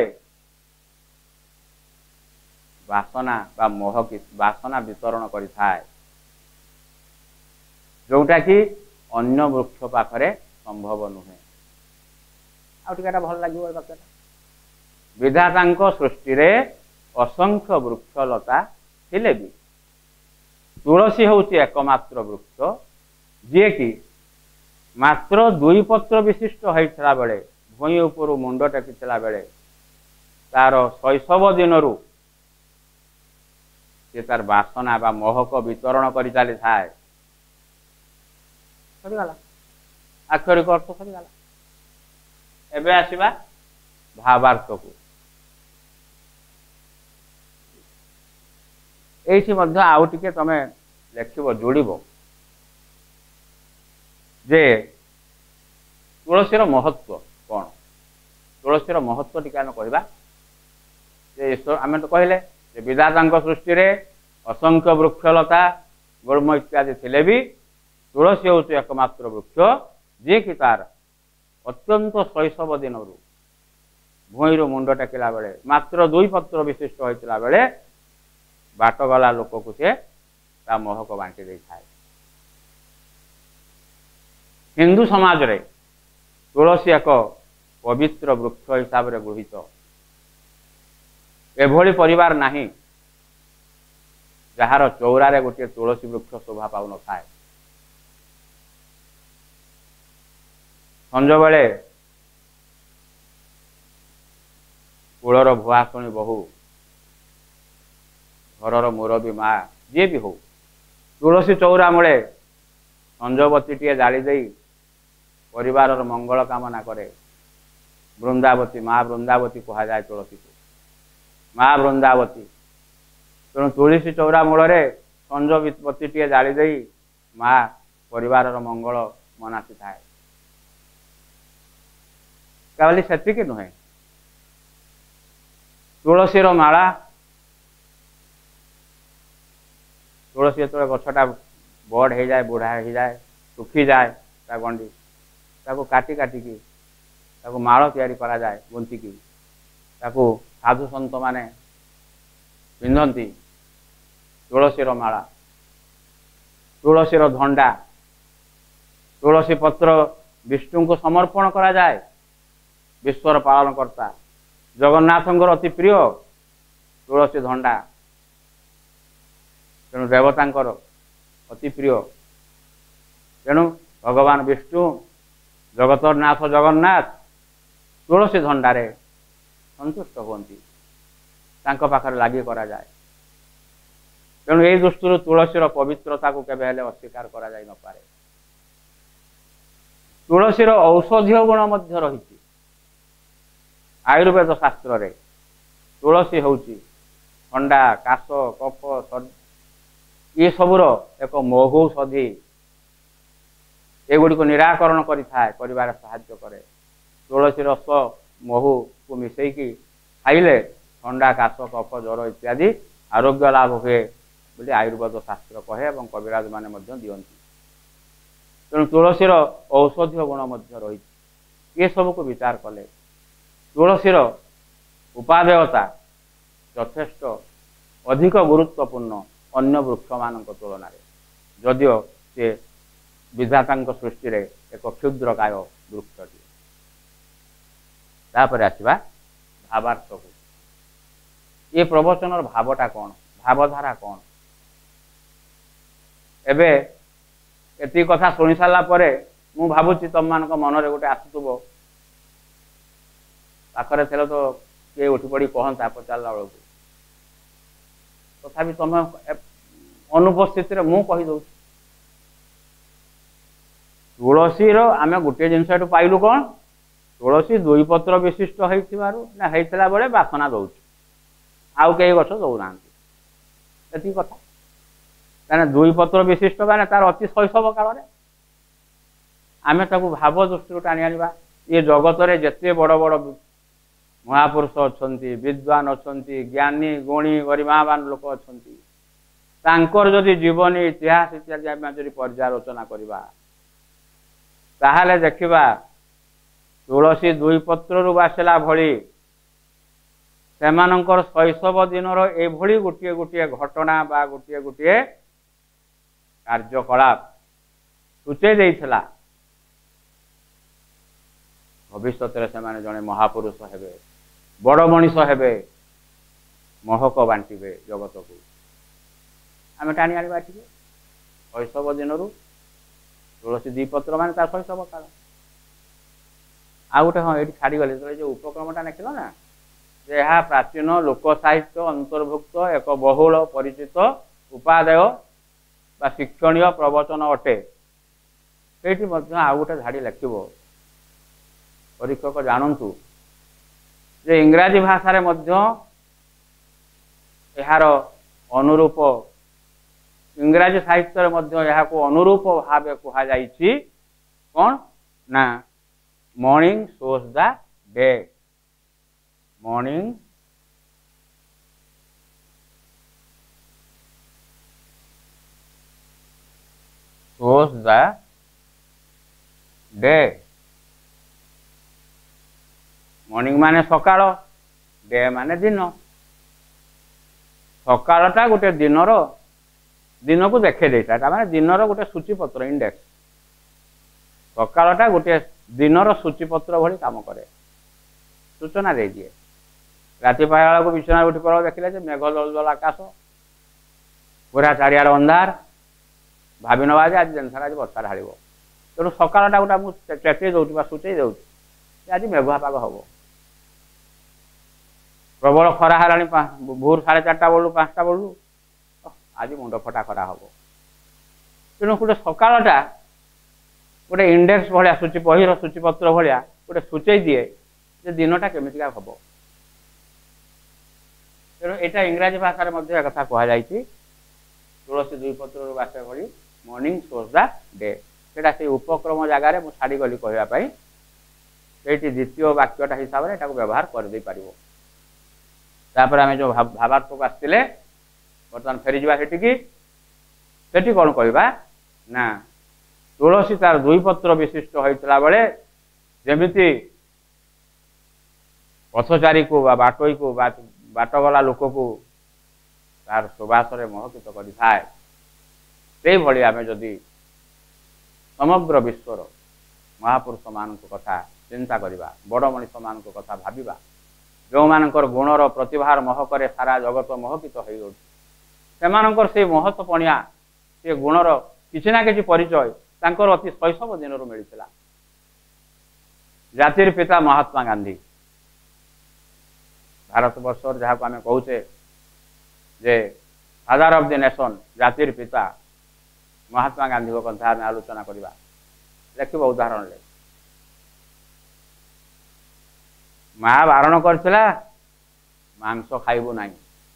बासना बा मोह की बासना वितरण करिथाय जोटा कि अन्य वृक्ष पाखरे संभव नुहे आटा भल लगे विधाता सृष्टि रे असंख्य वृक्षलता थिले भी तुलसी हूँ एकमात्र वृक्ष जी कि मात्र दुई पत्र विशिष्ट होता बेले भूई उपर मुंड टेकिला बेले तार शैशव दिन से तार बासना बा मोहक वितरण कर चली थाए सरीगला आक्षरिक अर्थ सरीगला एबे आसीबा भावार्थ को एठी मध्य आउ टिके तमे लेखिबो जोड़िबो जे तुलसीर महत्व कौन तुलसीर महत्व टिके आम कहवा जे ईश्वर आम तो कहले विधाता सृष्टि रे असंख्य वृक्षलता गुल्म इत्यादि थिले भी तुलसी हूँ एकमात्र वृक्ष जी कि तार अत्यंत शैशव दिन भूई मुंड टेकिला बेले मात्र दुई पत्र विशिष्ट होता बेले बाट गला लोक को से महक बांटी दे था हिंदू समाज रे तुलसी एक पवित्र वृक्ष हिसाब से गृहीत एभली परिवार नहीं जार चौरारे गोटे तुलसी वृक्ष शोभा पाउ न थाए संज बेले कूलर भुआसुणी बहु घरर मुरबी माँ जी भी हो तुलसी चौरा मूले संजबती टीए जाली दे परिवार मंगल कामना करे वृंदावती माँ वृंदावती कह जाए तुलसी को माँ वृंदावती तेणु तुलसी चौरा मूल संजबती टीए जाली दे माँ परिवार मंगल मनासी थाए खाली सेतिक नुहे तुलसीर माला तुलसी जो गछटा बड़ हो जाए बुढ़ा हो जाए सुखी जाए ता गंडी ताको काटी काटिकी ताको माल तैयारी करा जाए गुंथिकी ताको साधु संत माने पिंधती तुलसीर माला तुलसीर धंडा तुलसी पत्र विष्णु को समर्पण करा जाए विश्वर पालन करता जगन्नाथंकर अति प्रिय तुलसी धंडा तेणु देवतांकर अति प्रिय तेणु भगवान विष्णु जगतर नाथ जगन्नाथ तुलसी धंडारे संतुष्ट होती पाखरे लगी करा जाए तेणु यही दृष्टि तुलसीर पवित्रता को केबे हेले अस्वीकार करा जाई न पारे तुलसीर औषधीय गुण मध्य रही आयुर्वेद शास्त्र रे तुलसी होउची ठंडा काश कफ ये सबूर एक मौषधि एगुड़ी को निराकरण कर साहाय्य करे तुलसी रस महू को मिसेकी खाइले ठंडा काश कफ ज्वर इत्यादि आरोग्य लाभ हुए बोली आयुर्वेद शास्त्र कहे और कविराज माने दियंती तेणु तुलसीर औषधीय गुण रही ये सब को विचार कले तुलसीर उपादेयता यथेष्ट अधिक गुरुत्वपूर्ण अन्य वृक्ष मान तुलन जदिओ से विधाता सृष्टि रे एक क्षुद्रकाय वृक्षटी तापर आसवा भावार्थ को ये प्रवचन भावटा कौन भावधारा कौन एबे एति कथा शुणी सारा मु भावुची तुम मान मन में गोटे आसुव पाखरे थे तो किए उठी पड़ी कहता पचारा बेलू तथापि तुम अनुपस्थित मु कहीदे तुलसी आम गोटे जिनस पाइलु कौन तुलसी दुई पत्र विशिष्ट होता बेले बासना दौर आउ कई गछ दौना ये कथा कहना दुई पत्र विशिष्ट मैंने तार अति शैशव काल आम ताक भाव दृष्टि टाणी आना ये जगत में जिते बड़ बड़ महापुरुष अच्छा विद्वान अच्छा ज्ञानी गुणी गरिमावान लोक अच्छा जदि जीवनी इतिहास इत्यादि आम जब पर्यालोचना करवा ताहले देखिबा तुलसी दुई पत्रु बासिला भली सेमानंकर शैशव दिनर एभली गोटे गोटे घटना बा गोटे गोटे कार्यकलाप सूचे देइथिला भविष्य से जड़े महापुरुष हेबे बड़ मनीष हेबे महक बांटे जगत को आम टाणी आने शैशव दिन तुलसी द्विपत्र मान शैशव काल आ गए हाँ ये छाड़गले जो उपक्रमटा लिखल ना यह प्राचीन लोक साहित्य अंतर्भुक्त एक बहुल परिचित उपादेय बा शिक्षणीय प्रवचन अटे से आउ गोटे झाड़ी लिख परीक्षक जानतु जे इंग्राजी भाषा रे मध्य यार अनुरूप इंग्राजी साहित्य रे मध्य यह को अनुरूप भाव कहा जाइछि कौन ना morning shows the day morning shows the day morning माने सकाळ डे माने दिन सकाळटा गोटे दिनर दिन को देखे देता माने दिनर गोटे सूचीपत्र इंडेक्स सकाळटा गोटे दिनर सूचीपत्र भली काम करे सूचना दे दिए राति पाइला को बिछना उठी पड़ देखिले जे मेघ दल आकाश पूरा चारियार अंधार भावी नवा आज दिन सारा आज वर्षा ढाल तेणु सकाळटा गोटा मुझे चेतई दूसरी सूचई दूसरी आज मेघुआ पाग हम प्रबल खरा है भोर 4:30 बेलू 5टा बेलू आज मुंड फटा खरा हम तेणु गोटे सकाळटा गोटे इंडेक्स भाया सूची बहीर सूचीपत्र भाया गोटे सूचई दिए जे दिनटा केमितिका हम तेणु यहाँ इंग्राजी भाषा में एक कथा कहुई तुलसी द्विपत्र बास भली मॉर्निंग शोज द डे से उपक्रम जगार मुझे छाड़ी गली कहवाई से द्वितीय वाक्यटा हिसाब से व्यवहार कर पार तापर आम जो भावार्थ को आसते बर्तमान फेरी जा सेठी कौन कहवा ना तुलसी तार दुई पत्र विशिष्ट होता बेले जमीती पथचारी को बाटोई को बाटगला लोक को तार सुबास महकित कर आम जदि समग्र विश्वर महापुरुष मान कथा चिंता करवा बड़ मनीष मान कथा भाविबा जो मानकर गुणर प्रतिभार महक सारा जगत महकित हो गई से महत्वपणिया से गुणर किसी ना कि परिचय तांकर अति शैशव दिन मिलता जातिर पिता महात्मा गांधी भारत वर्ष जहाँ को आम कहचे जे फादर ऑफ द नेशन जातिर पिता महात्मा गांधी को कथा आम आलोचना करवा देख उदाहरण ले माँ बारण करथिला मांस खाइबू ना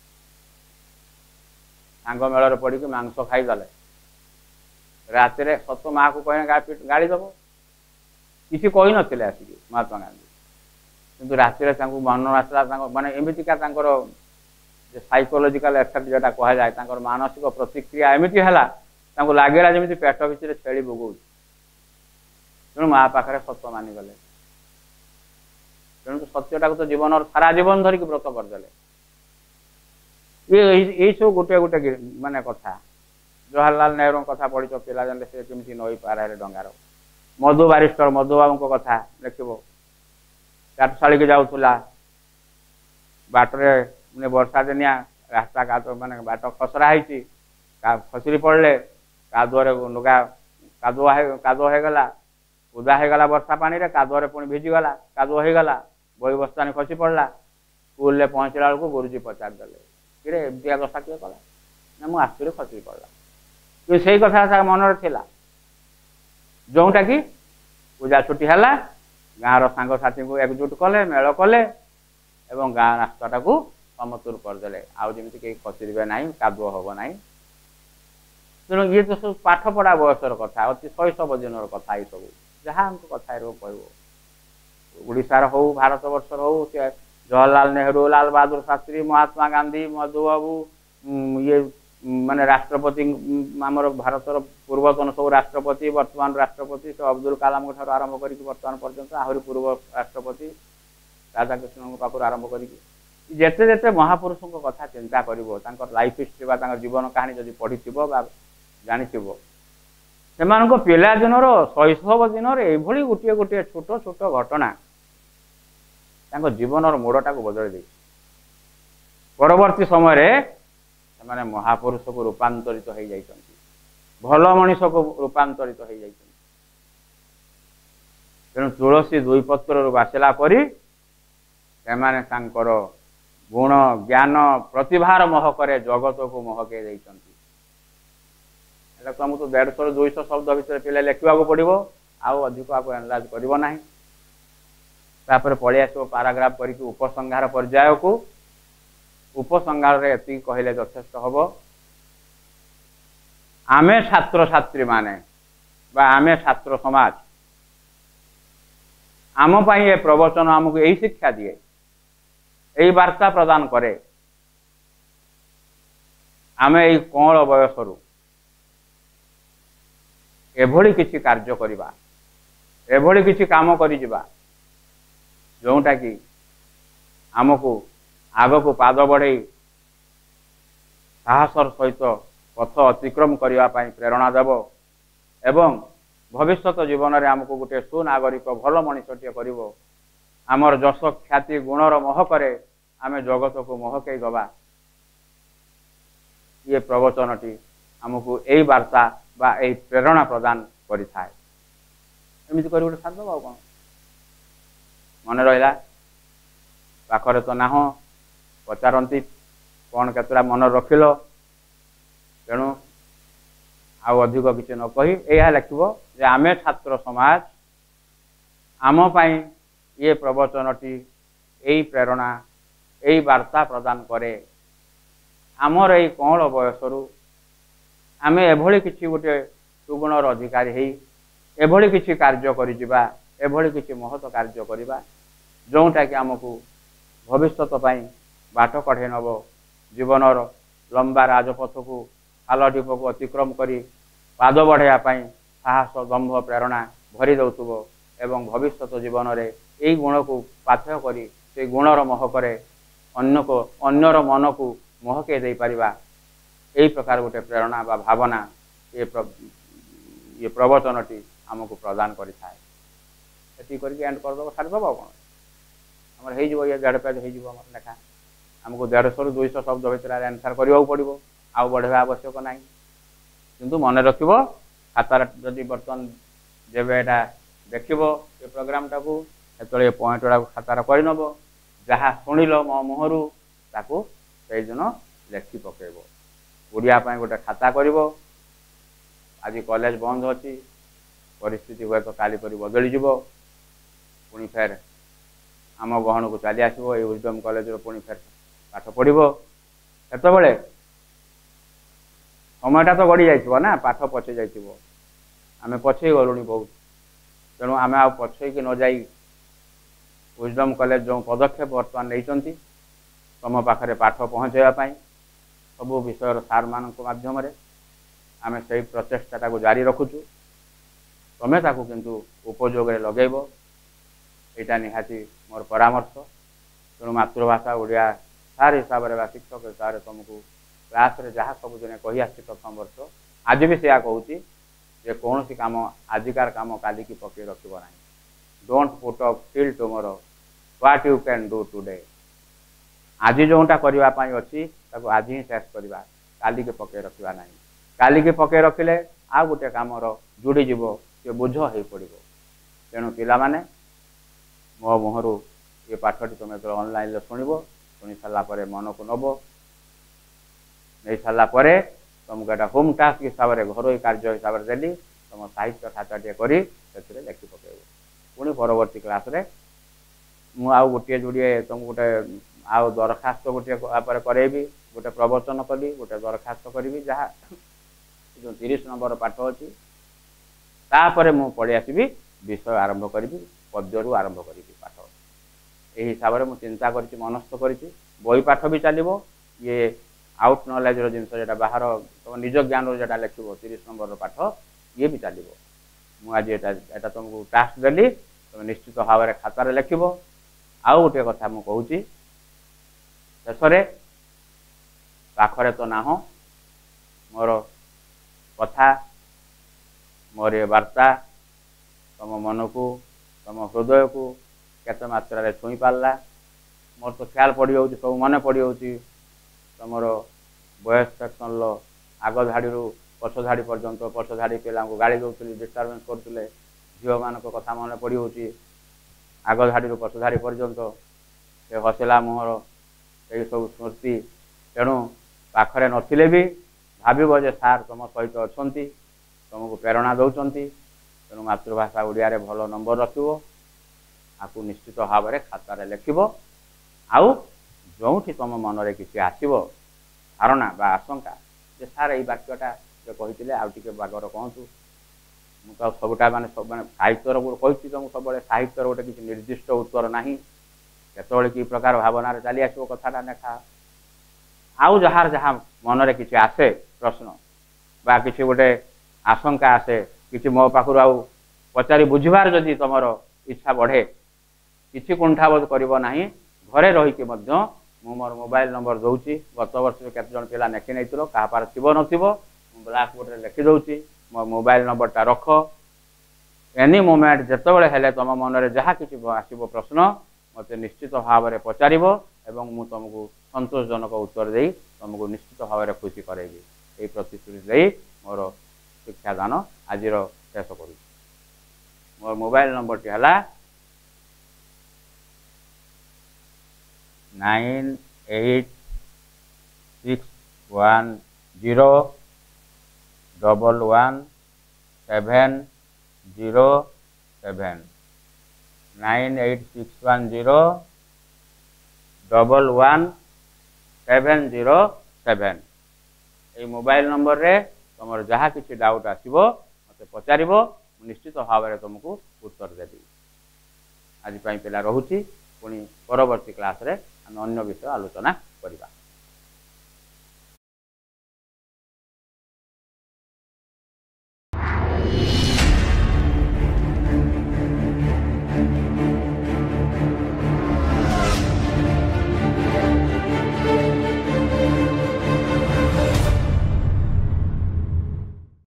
सांग मेल पड़ी मांस खाईदे रात सत माँ को कहे गाड़ी दब किसी कही नथिले आसिक महात्मा गांधी किंतु रात मन आसला माने एमतीका साइकोलोजिकल इफेक्ट जोटा कह जाए मानसिक प्रतिक्रिया एमती है लगेगा जमी पेट भितर छेली बोगौ तेणु माँ पाखे सत्य मानिगले तेणु सत्यटा तो जीवन सारा जीवन धरिक व्रत करदे ये सब गोटे गोटे माने कथा जवाहरलाल नेहरू कथा पढ़ी पिला जाने से केमती नई पार डंगार मधु बारिस्टर मधु बाबू कथा देख चाटशाली के जाऊला बाटरे मैंने वर्षा दिनिया रास्ता कादो माने बाट खसरा होती खसरी पड़े कादुअरे लुगा कादुआ होगला उदा होगला वर्षा पानी रे कादुअरे पुणी भिजिगला कादुआ होगला बही बस्तानी खसी पड़ा स्कूल पहुँचला बेलू गुरुजी पचारिदेले कि एमती दशा किए कला ना मुझे आसुरी खसी पड़ा कि से कथा मन था जोटा कि पूजा छुट्टी है गाँव सांगसाथी को एकजुट कले मेल कले एवं गाँ रास्ताटा को समतुल करदे आमती कहीं खसरे ना कादुଅ हम ना तेणु ये तो सब पाठ पढ़ा बयसर कथा अति शैशव दिन कथा ये सब जहाँ कथा कह उड़ीसार हो भारत वर्षर हो जवाहरलाल नेहरू लाल बहादुर शास्त्री महात्मा गांधी मधुबाबू ये माने राष्ट्रपति आमर भारतर पूर्वतन सब राष्ट्रपति वर्तमान राष्ट्रपति सब अब्दुल कलाम ठार आरंभ कर बर्तमान पर्यंत आहरी पूर्व राष्ट्रपति राधाकृष्ण पाखर आरंभ करिते जेते महापुरुषों कथा चिंता कर लाइफ हिस्ट्री जीवन कहानी जब पढ़ी जानी से पिला दिन शैशव दिन ये गोटे गोटे छोट छोट घटना जीवन मोड़टा को बदल दे परवर्ती समय से महापुरुष को रूपांतरित हो जाइछन्ति भल मनीष को रूपांतरित हो जाइछन्ति तेणु तुलसी दुई पत्र बासिला परी सेमाने तांकर गुण ज्ञान प्रतिभार महकरे जगत को महके देइछन्ति तुमको 150 200 शब्द भितर पिले लिखा पड़ो आउ अधिक आपको एनालाइज करिवो नाही तापर पळि आसो पैराग्राफ करके उपसंहार पर्याय को उपसंहार रे एति कहले यथेष्ट हबो आमे छात्र छात्री माने बा आमे छात्र समाज आम पाई ये प्रवचन आमको यही शिक्षा दिए यही वार्ता प्रदान करे आमे यही कौन बयसरू एभली किसी कार्य करिबा एभली किसी काम करि जिबा जोटा कि आमको आग को पाद बढ़े साहसर सहित पथ अतिक्रम करने प्रेरणा देव एवं भविष्यत जीवन में आमको गोटे सुनागरिक भल मनीषटे कर आमर जश ख्याति गुणर महकरे आमे जगत को महकई दबा ये प्रवचनटी आमको यही वार्ता बा यही प्रेरणा प्रदान करिथाए एमती कर गोटे साधब आ कौन मन रहा पाखरे तो ना पचारती कौन केतरा मन रखिल तेणु आउ अधिक किसी न कही यह लिखब जे आमे छात्र समाज आम पाई ये प्रवचनटी यही प्रेरणा यही वार्ता प्रदान करे आमर यही कौन बयसरू आमे एभली किसी गोटे सुगुणर अधिकारी है एभली किसी कार्य करिजिबा एभली किसी महत कार्य करिबा जोटा कि आमको भविष्यत पाई बाट कढ़े नब जीवनर लंबा राजपथ को खाल ढीप को अतिक्रम करी पाद बढ़ाई साहस दंभ प्रेरणा भरी दौथुब एवं भविष्यत जीवन में यही गुण को पाथ्य करी से गुणर महकरे अन्यर मन को महके दे पारिबा यही प्रकार गोटे प्रेरणा बा भावना ये प्रवचनटी आमको प्रदान करिथाए एति करके एंड करदब छाड़दब कौन आमर हो ये 1.5 पेज हो लेखा आमको 150 200 शब्द भितर आंसर करने पड़ो आउ बढ़ा आवश्यक ना किंतु मन रखिब खातार जदि बर्तमान जब यहाँ देखिब ये प्रोग्रामटा को ये पॉइंट गुड़ा खातार करनब जहाँ शुणिल मो मुहरु ताकू से दिन लेखि पकेब ओडिया गोटे खाता कर आज कॉलेज बंद अच्छी परिस्थिति हुए तो काली परी बदली जीव पुणी फेर आम गहन को चली आसो ये विजडम कॉलेज पुणी फेर पाठ पढ़ो सेतबले समयटा तो गड़ी जाइथिबो ना पाठ पछे जाइथिबो आमे पछे गलुनी बहुत तेणु आमे आ पछे कि न जाई विजडम कॉलेज जो पदक्षेप बर्तमान नहीं तुम पाखरे पाठ पहुँचाई सबू विषय सार मान माध्यम आमे से प्रचेष्टा को जारी रखुचु तमें ताकू किंतु उपयोग लगेब यहाँ निहाती मोर परामर्श तेणु मातृभाषा ओडिया सार हिसाब से शिक्षक हिसाब से तुमको क्लास रे जहाँ सब दिन कही आसी प्रथम वर्ष आज भी से कहूँ जे कौन सी काम आजिकार काम काली की पकई रखिब ना don't put up till tomorrow what you can do today आज जोटा करने अच्छी आज ही शेष करवा काली के पकई रखा ना काली के पकई रखिले आ गोटे काम जोड़ीज ये बोझ हो पड़ो तेणु पिला माने मो मुहरु ये पाठटी तुम जो ऑनलाइन शुणव शुणी सारापर मन को नब नहीं सारापर तुमको एटा होम टास्क हिसाब से घर कार्य हिसाब से देली तुम साहित्य खाता टे कर लिखि पकेब पुणी परवर्ती क्लास रे मु आउ गोटे जोड़े तुमको गोटे आउ दरखास्त गोटे करेबी गोटे प्रवचन कली गोटे दरखास्त करी जहाँ जो 30 नंबर पाठ अच्छी तापर मु पढ़ी आसबि विषय आरंभ करी पद्यरू आरंभ करी पाठ यही हिसाब से मुझे चिंता कर मनस्थ कर बही पाठ भी चलो ये आउट नॉलेज जिनस जो बाहर तुम निज ज्ञान जो लिख 30 नंबर पाठ ये भी चलो मुझे एटा तुमको टास्क देली तुम निश्चित भाव में खातार लिख आउ गोटे कथा मुझे कहूँ शेष पाखरे तो ना मोर कथा मोर ये वार्ता तुम मन को तुम हृदय को केत मात्रा छुई पारा मोर तो ख्याल पड़ जाऊँ सब मन पड़ जाऊँ तुम बयस सेक्शन आग धाड़ी पछ धाड़ी पर्यंत पछ धाड़ी पिला गाड़ी दौली डिस्टर्बेन्स करुले झील मान कथा मन पड़ जाऊँ आग धाड़ी पछ धाड़ी पर्यंत से हसला मुहर यही सब स्मृति तेणु पाखरे नथिले भी भाव जे सार तुम सहित अच्छा तुमको प्रेरणा दौरान तेणु मातृभाषा ओडिया रे भल नंबर रखिबो आपको निश्चित भाव में खातार लिखिबो आउ जोठी तुम मन रे किसी आसीबो धारणा बा आशंका जे सार एई वाक्यटा जे कहितिले आउ टिके बागर कहतु मु तो सबटा माने सब माने साहित्यर कहि तुमको सब साहित्यर गोटे किसी निर्दिष्ट उत्तर नाही केतବେଳେ कि प्रकार भावना रे चली आसो कथाटा लेखा आउ जहार जहाँ मन रे किसी आसे प्रश्न बा किसी गोटे आशंका आसे किसी मो पाखु आउ पचारि बुझिबार जदि तुमर इच्छा बढ़े किसी कुंठाबोध करिवो नाही घरे रहिके मध्य मु मोर मोबाइल नंबर दउची गत वर्ष केते जन पिला नेखि नैतिलो कहा पार थिबो नथिबो मु ब्लैक बोर्ड रे लिखि दउची मो मोबाइल नंबर टा रख एनी मोमेंट जेतबेले हेले तुम मन रे जहाँ किसी आसीबो प्रश्न मते निश्चित भाव में पचारिबो एवं मु तुमको संतोषजनक उत्तर दे तुमको निश्चित भाव में खुशी करेबी यही प्रतिश्रुति दे मोर शिक्षादान आज शेष करूँ मोर मोबाइल नंबर टी है 9861011707 9861011707 ये मोबाइल नंबर रे तुम जहाँ किसी डाउट आसो मत पचार निश्चित भाव में तुमको उत्तर देवी आज पिला रोचे पुणी परवर्ती क्लास रे आम अन्य विषय आलोचना करवा।